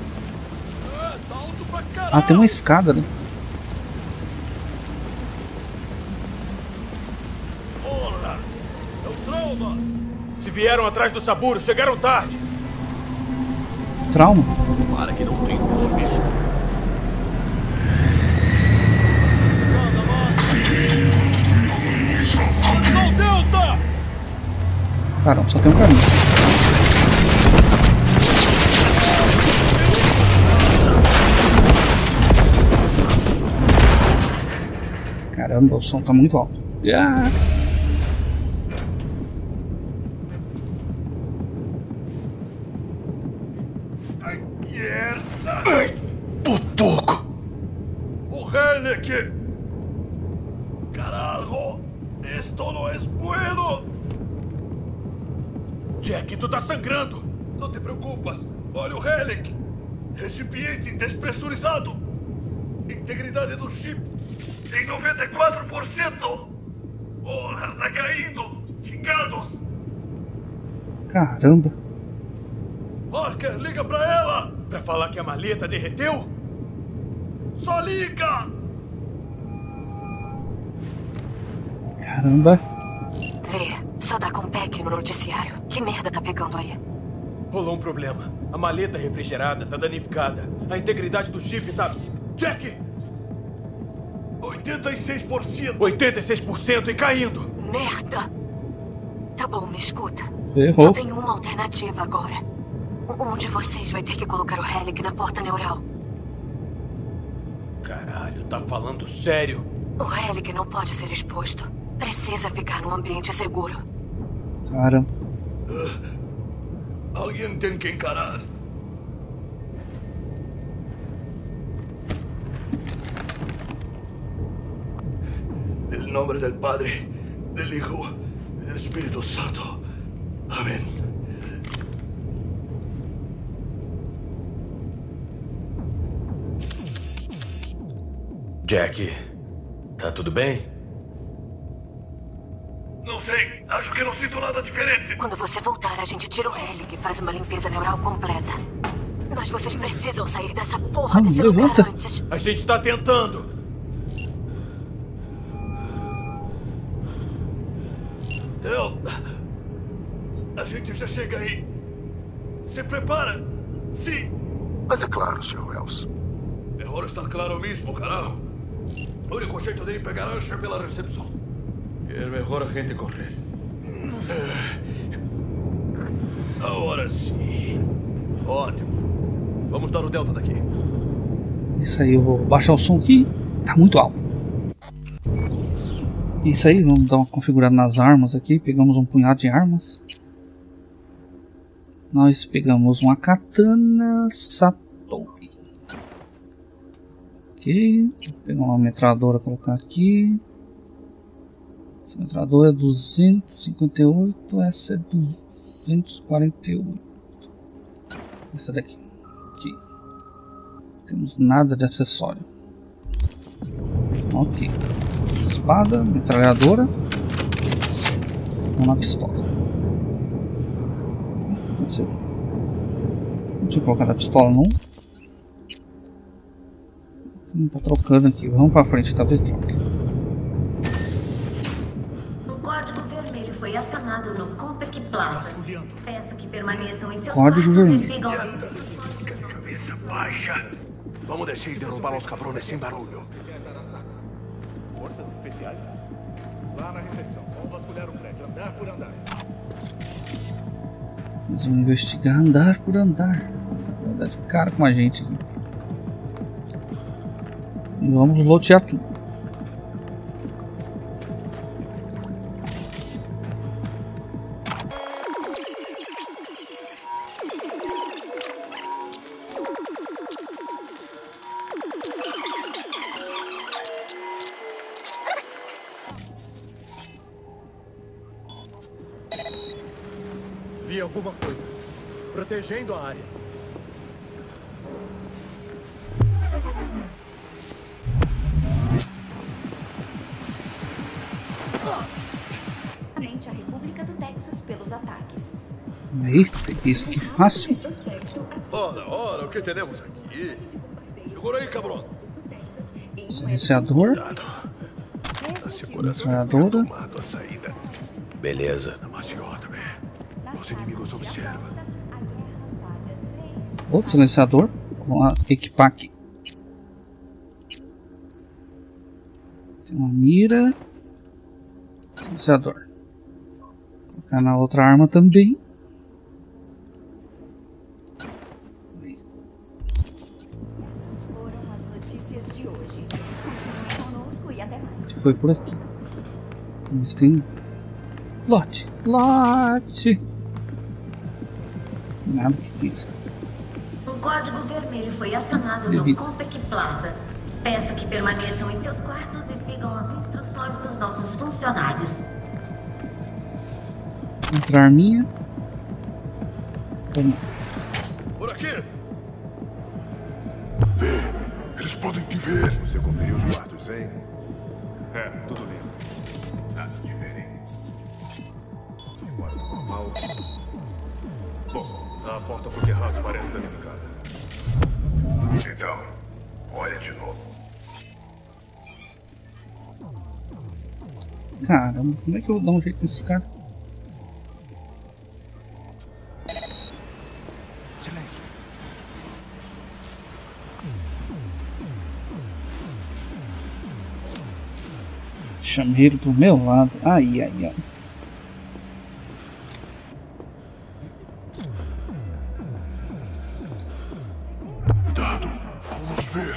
Ah, tem uma escada ali. Trauma! Se vieram atrás do Saburo, chegaram tarde. Trauma? Para que não tem desfecho. Não, Delta! Caramba, só tem um caminho. Caramba, o som tá muito alto. Yeah. Ai, por pouco! O Hellick! Carajo! Esto no es bueno! Jack, tu tá sangrando! Não te preocupas! Olha o Hellick! Recipiente despressurizado! Integridade do chip em noventa e quatro por cento! Porra, tá caindo! Xingados! Caramba! Parker, liga pra ela! Pra falar que a maleta derreteu? Só liga! Caramba! Vê, só dá com Peck no noticiário. Que merda tá pegando aí? Rolou um problema. A maleta refrigerada tá danificada. A integridade do chip tá... Jack! oitenta e seis por cento! oitenta e seis por cento e caindo! Merda! Tá bom, me escuta. Errou. Só tem uma alternativa agora. Um de vocês vai ter que colocar o Hellick na porta neural. Caralho, tá falando sério? O Hellick não pode ser exposto. Precisa ficar num ambiente seguro. Caramba. Uh, alguém tem que encarar. Em nome do Padre, do Hijo e do Espírito Santo. Amém. Jack, tá tudo bem? Não sei. Acho que não sinto nada diferente. Quando você voltar, a gente tira o Hellick e faz uma limpeza neural completa. Mas vocês precisam sair dessa porra Ah, desse levanta. lugar antes. A gente tá tentando. Del, a gente já chega aí. Se prepara. Sim. Mas é claro, senhor Wells. É hora de estar claro mesmo, carajo. O único jeito de ir pegar a Asher pela recepção. É melhor a gente correr. Agora sim. Ótimo. Vamos dar o Delta daqui. Isso aí, eu vou baixar o som aqui. Tá muito alto. Isso aí, vamos dar uma configurada nas armas aqui. Pegamos um punhado de armas. Nós pegamos uma katana Satori. Ok. Vou pegar uma metralhadora e colocar aqui. Essa metralhadora é duzentos e cinquenta e oito. Essa é duzentos e quarenta e oito. Essa daqui. Aqui. Não temos nada de acessório. Ok. Espada, metralhadora. Uma pistola. Deixa eu, deixa eu colocar a pistola não. Não tá trocando aqui. Vamos pra frente, talvez troque. O código vermelho foi acionado no Compec Plaza. Peço que permaneçam em seus Código quartos vermelho. e sigam... Cabeça baixa. Vamos descer e derrubar os cabrones sem barulho. Forças especiais? Lá na recepção. Vamos vasculhar o prédio, andar por andar. Nós vamos investigar andar por andar. Vai dar de cara com a gente aqui. E vamos lotear tudo. Vi alguma coisa. Protegendo a área. A República do Texas pelos ataques. Aí, peguei isso aqui fácil. Ora, ora, o que temos aqui? Segura aí, cabrão. Silenciador. A segurança Metralhadora. a saída. Beleza. Os inimigos observam. Outro silenciador. Vamos equipar aqui. Tem uma mira. Silenciador. Colocar na outra arma também. Essas foram as notícias de hoje. Continuem conosco e até mais. Foi por aqui. Mas tem... Lote! Lote! Nada, que que é isso? O código vermelho foi acionado no Compec Plaza. Peço que permaneçam em seus quartos e sigam as instruções dos nossos funcionários. Outra arminha. Vamos. Por aqui! Vê, eles podem te ver. Você conferiu os quartos, hein? É, tudo limpo. Nada diferente. Fora do normal. Bom, a porta por terraço parece danificada. Então, olha de novo. Caramba, como é que eu vou dar um jeito nesses caras? Silêncio. Chameiro do meu lado. Ai, ai, ai. Cuidado, vamos ver.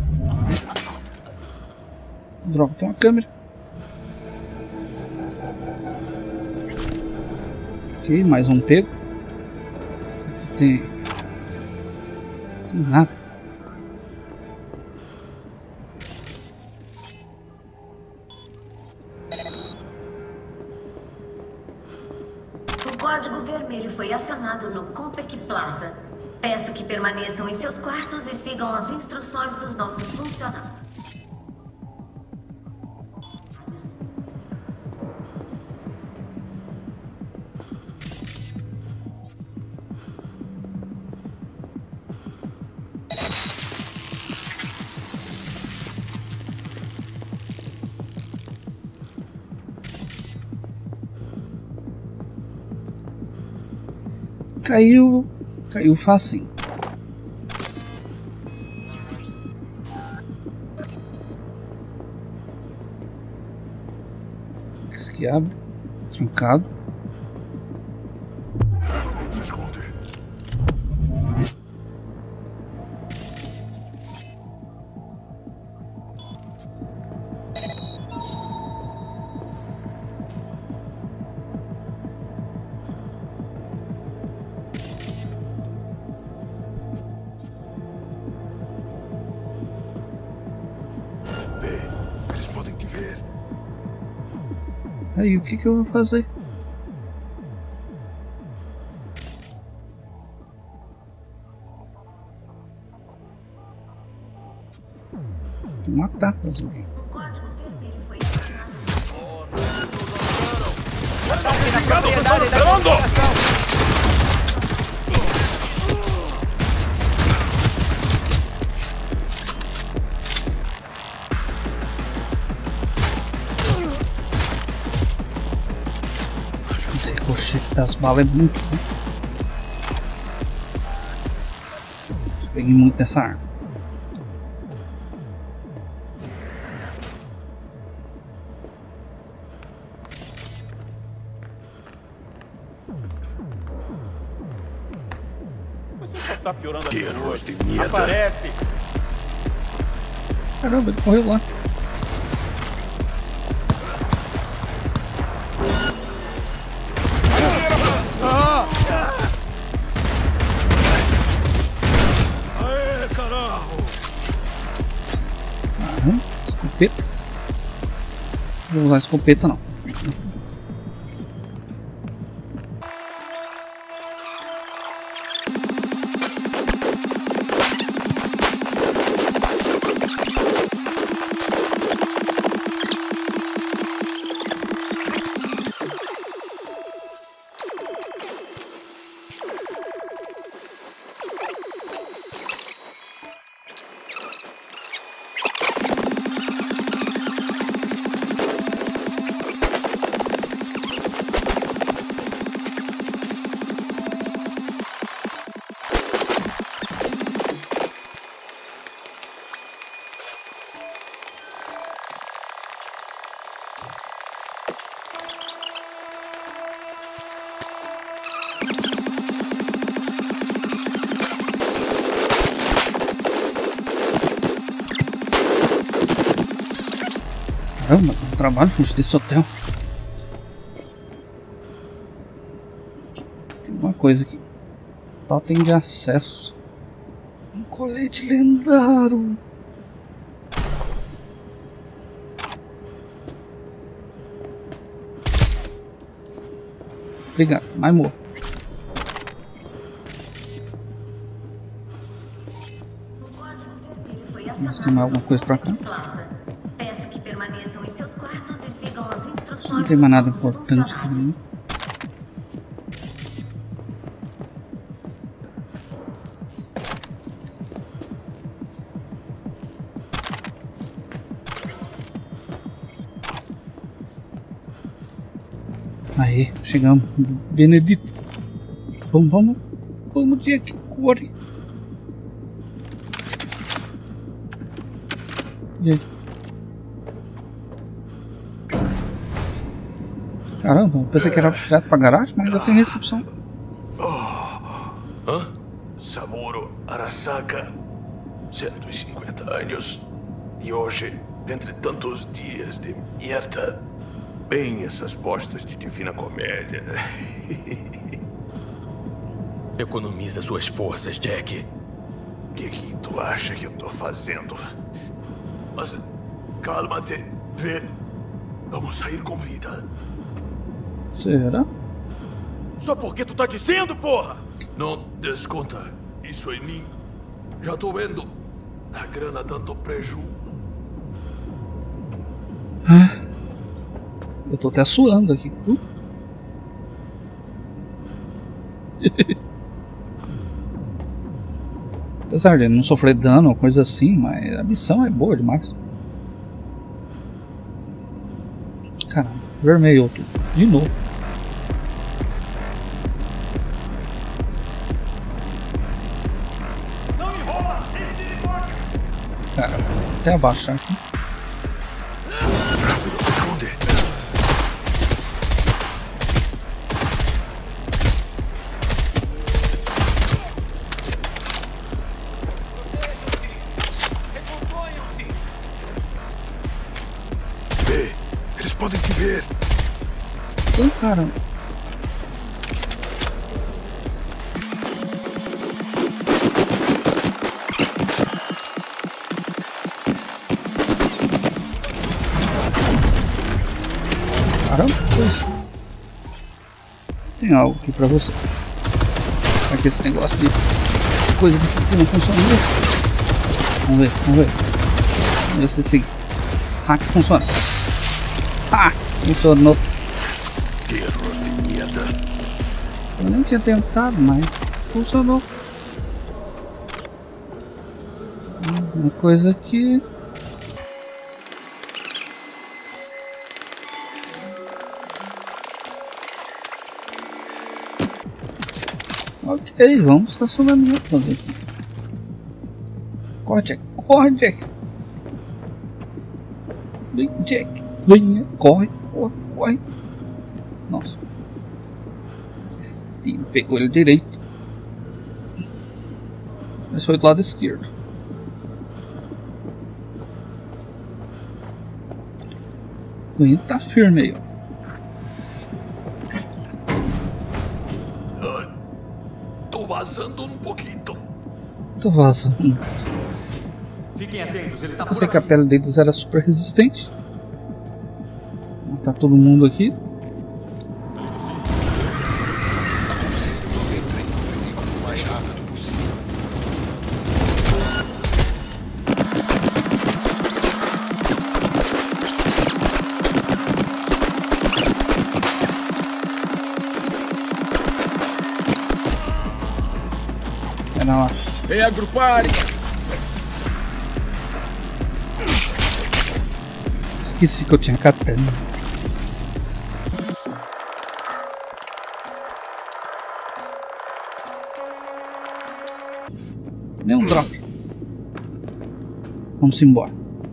Droga, tem uma câmera. Ok, mais um pego. Tem... tem nada. O código vermelho foi acionado no Compec Plaza. Peço que permaneçam em seus quartos e sigam as instruções dos nossos funcionários. Caiu, caiu facinho. Esse aqui abre, trancado. Se esconde. Aí, o que que eu vou fazer? Vou matar, fazer o quê? Esse ricochete das balas é muito bom. Peguei muito dessa arma. Você só tá piorando a Que coisa. nojo de merda. Aparece! Caramba, ele correu lá. Aê, caralho! Aham, escopeta. Não vou usar escopeta não. Caramba, eu trabalho com desse hotel. Tem uma coisa aqui. Totem de acesso. Um colete lendário. Obrigado, mas morro. Mas tem mais alguma coisa pra cá? Peço que permaneçam em seus quartos e sigam as instruções. Não tem mais nada importante pra mim. Aí, chegamos. Benedito. Vamos, vamos. Vamos, Jack. Corre. E aí? Caramba, eu pensei que era direto pra garagem, mas já tem recepção. Hã? Saburo Arasaka, cento e cinquenta anos. E hoje, dentre tantos dias de merda, bem essas postas de Divina Comédia. Economiza suas forças, Jack. O que, que tu acha que eu tô fazendo? Mas calma-te, vê. Vamos sair com vida. Será? Só porque tu tá dizendo, porra! Não desconta isso em mim. Já tô vendo a grana dando preju. Ah, eu tô até suando aqui. Uh. Apesar de não sofrer dano ou coisa assim, mas a missão é boa demais. Caramba, vermelho aqui. De novo. Caramba, até abaixar aqui. Rápido, se esconde. Vê, eles podem te ver. Ih, caramba. Caramba, que isso? Tem algo aqui pra você. Será que esse negócio de coisa de sistema funciona? Vamos ver, vamos ver. Vamos ver se esse hack funciona. Ah, funcionou. Erros de merda. Eu nem tinha tentado, mas funcionou. Uma coisa aqui. Ok, vamos pro estacionamento fazer aqui. Corre, Jack, corre, Jack. Vem, Jack, vem, corre, corre, corre. Nossa. Sim, pegou ele direito. Mas foi do lado esquerdo. O Gwen tá firme aí, ó. Vazando um pouquinho. Tô vazando. Fiquem atentos, ele tá Eu sei que a pele deles era super resistente. Matar todo mundo aqui. O mais rápido possível. Lá. Reagruparem! Esqueci que eu tinha katana. Nenhum drop. Vamos embora.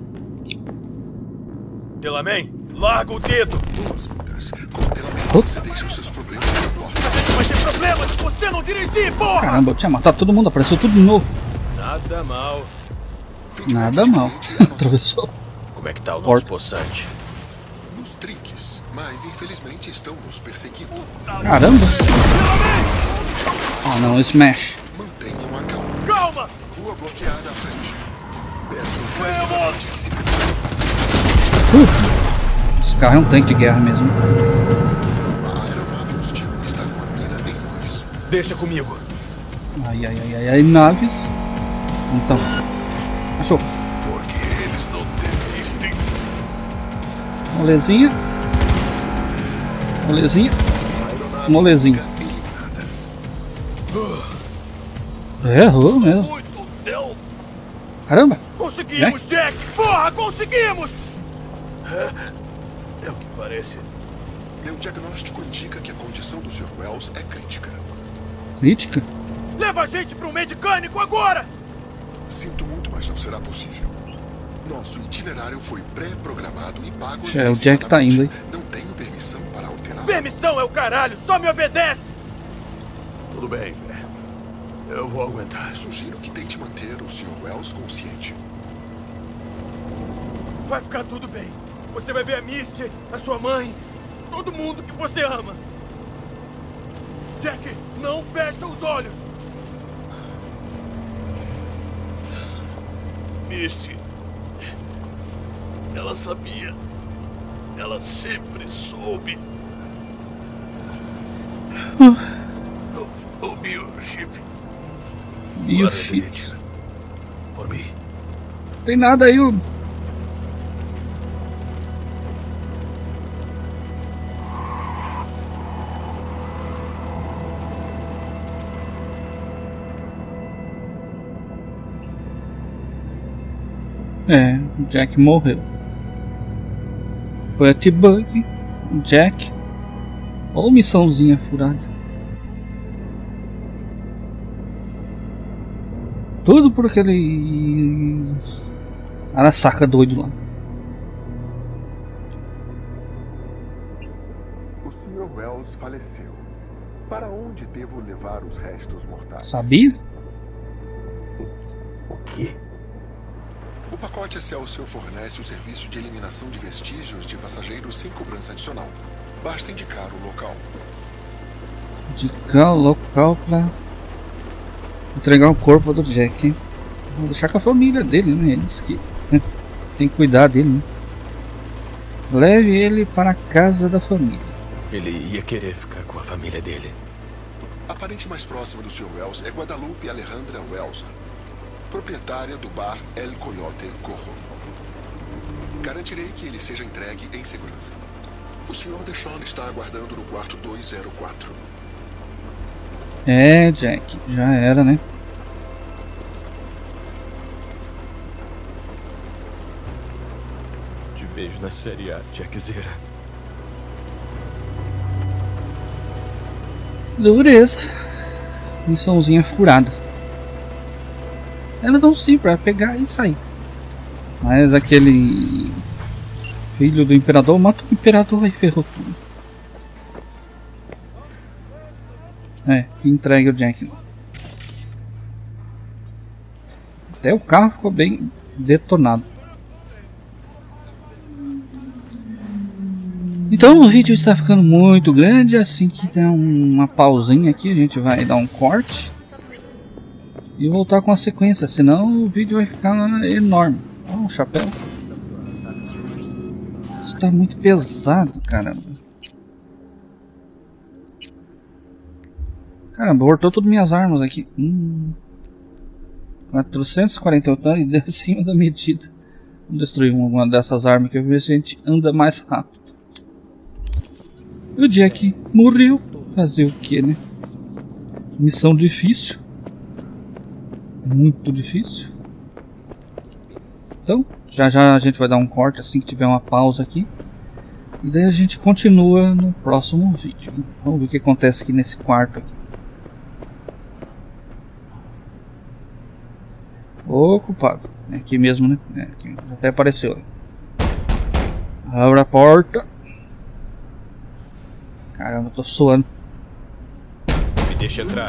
Delaman, larga o dedo! Duas vidas. Com Delaman, você deixa os seus problemas na porta. Vai ter problemas se você não dirigir, porra! Caramba, eu tinha matado todo mundo, apareceu tudo de novo. Nada mal. Nada mal. Atravessou. Como é que tá o nosso Porta. poçante? trinques, mas infelizmente estão nos perseguindo. Caramba! Ah não, Smash. Mantenham a calma. Calma! Rua bloqueada à frente. Peço encarecidamente que se Uh, esse carro é um tanque de guerra mesmo. A aeronave hostil está com a mira em nós. Deixa comigo. Ai, ai, ai, ai, ai, naves. Então. Achou. Porque eles não desistem. Molezinha. Molezinha. Molezinha. Errou mesmo. Caramba. Conseguimos, é? Jack! Porra, conseguimos! É o que parece. Meu diagnóstico indica que a condição do senhor Wells é crítica. Crítica? Leva a gente para um mecânico agora! Sinto muito, mas não será possível. Nosso itinerário foi pré-programado e pago. É, o Jack tá indo, hein? Não tenho permissão para alterar. Permissão é o caralho, só me obedece! Tudo bem, eu vou aguentar. Sugiro que tente manter o senhor Wells consciente. Vai ficar tudo bem. Você vai ver a Misty, a sua mãe, todo mundo que você ama. Jack, não fecha os olhos! Misty. Ela sabia. Ela sempre soube. O, o biochip. Biochip. Por mim. Tem nada aí, ô. É, o Jack morreu. Foi a T-Bug, o Jack. Ou missãozinha furada. Tudo por aquele Arasaka doido lá. O senhor Wells faleceu. Para onde devo levar os restos mortais? Sabia? O quê? O pacote Excelsior fornece o serviço de eliminação de vestígios de passageiros sem cobrança adicional. Basta indicar o local. Indicar o local para entregar o corpo do Jack, hein? Vou deixar com a família dele, né? Eles que né? Tem que cuidar dele, né? Leve ele para a casa da família. Ele ia querer ficar com a família dele. A parente mais próxima do senhor Wells é Guadalupe Alejandra Wells, proprietária do bar El Coyote Corro. Garantirei que ele seja entregue em segurança. O senhor Deshawn está aguardando no quarto duzentos e quatro. É, Jack, já era, né? Te vejo na série A, Jackzera. Dureza. Missãozinha furada. Ela não sim para pegar e sair. Mas aquele filho do imperador mata o imperador e ferrou tudo. É, que entregue o Jack. Até o carro ficou bem detonado. Então o vídeo está ficando muito grande, assim que der uma pausinha aqui, a gente vai dar um corte e voltar com a sequência, senão o vídeo vai ficar enorme. Olha o chapéu. Está muito pesado, caramba. Caramba, voltou todas minhas armas aqui. Hum. quatrocentos e quarenta e oito anos e deu em cima da medida. Vamos destruir uma dessas armas que eu ver se a gente anda mais rápido. O Jack morreu. Fazer o que, né? Missão difícil. Muito difícil. Então, já já a gente vai dar um corte assim que tiver uma pausa aqui. E daí a gente continua no próximo vídeo. Vamos ver o que acontece aqui nesse quarto aqui. Ô, culpado. É aqui mesmo, né? É aqui. Já até apareceu. Abra a porta. Caramba, eu tô suando. Me deixa entrar.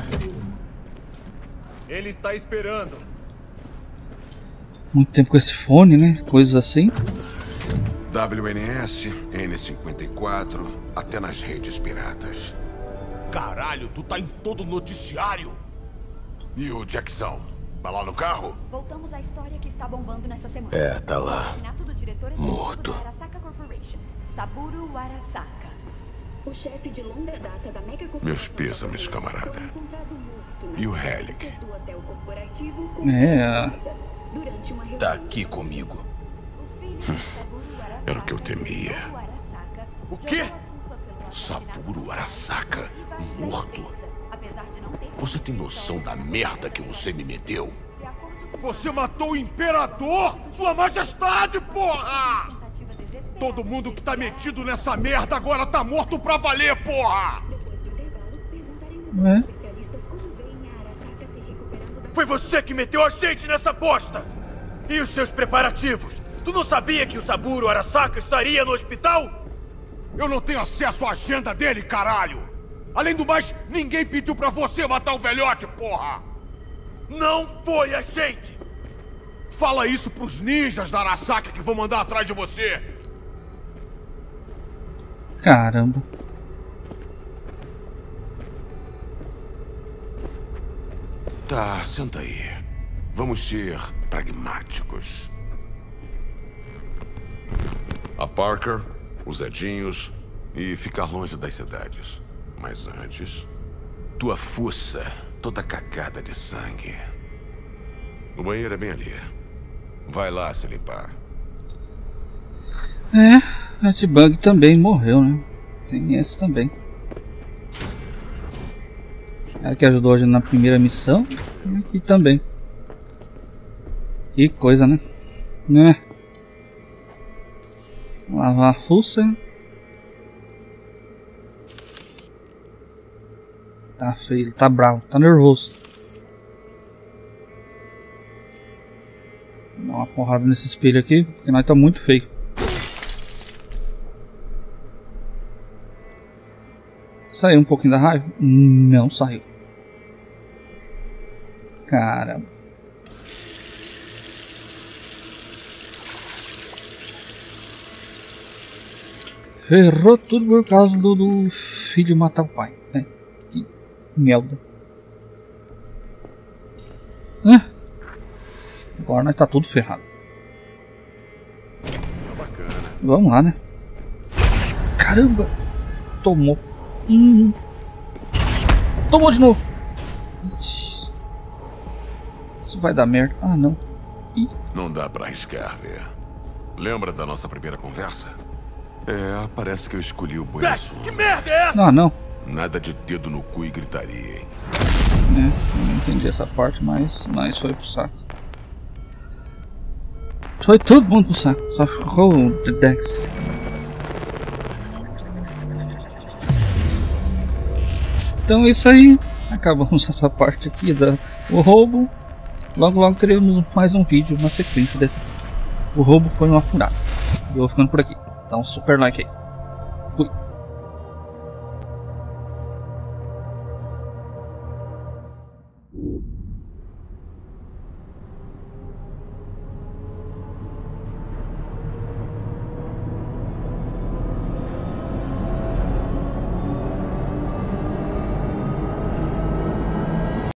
Ele está esperando. Muito tempo com esse fone, né? Coisas assim. W N S, N cinquenta e quatro, até nas redes piratas. Caralho, tu tá em todo noticiário. E o Jackson? Tá lá no carro? Voltamos à história que está bombando nessa semana. É, tá lá. O assassinato do diretor executivo Morto. da Arasaka Corporation, Saburo Arasaka. O chefe de longa data da mega corporação. Meus pêsames, camarada. E o Relic? Do hotel corporativo É. durante uma Tá aqui comigo. Era o que eu temia. O quê? Saburo Arasaka morto. Você tem noção da merda que você me meteu? Você matou o Imperador? Sua Majestade, porra! Todo mundo que tá metido nessa merda agora tá morto pra valer, porra! É. Foi você que meteu a gente nessa bosta! E os seus preparativos? Tu não sabia que o Saburo Arasaka estaria no hospital? Eu não tenho acesso à agenda dele, caralho! Além do mais, ninguém pediu pra você matar o velhote, porra! Não foi a gente! Fala isso pros ninjas da Arasaka que vão mandar atrás de você! Caramba. Tá, senta aí. Vamos ser pragmáticos. A Parker, os Edinhos e ficar longe das cidades. Mas antes, tua fuça toda cagada de sangue. O banheiro é bem ali. Vai lá se limpar. É, esse bug também morreu, né? Tem esse também. Ela que ajudou a gente na primeira missão e também. Que coisa, né? Né? Lavar a fuça. Tá feio, tá bravo, tá nervoso. Dá uma porrada nesse espelho aqui, porque nós tá muito feio. Saiu um pouquinho da raiva? Não saiu. Caramba. Ferrou tudo por causa do, do filho matar o pai, né? Que merda. Ah, agora nós tá tudo ferrado. Vamos lá, né? Caramba! Tomou. Hum. Tomou de novo. Ixi. Isso vai dar merda. Ah, não. Ih. Não dá pra arriscar, ver. Lembra da nossa primeira conversa? É, parece que eu escolhi o boi da sombra. Que merda é essa? Ah, não. Nada de dedo no cu e gritaria, hein? É, eu não entendi essa parte, mas, mas foi pro saco. Foi todo mundo pro saco. Só ficou o Dex. Então é isso aí. Acabamos essa parte aqui do roubo. Logo logo teremos mais um vídeo, uma sequência desse. O roubo foi uma furada. Eu vou ficando por aqui. Dá um super like aí.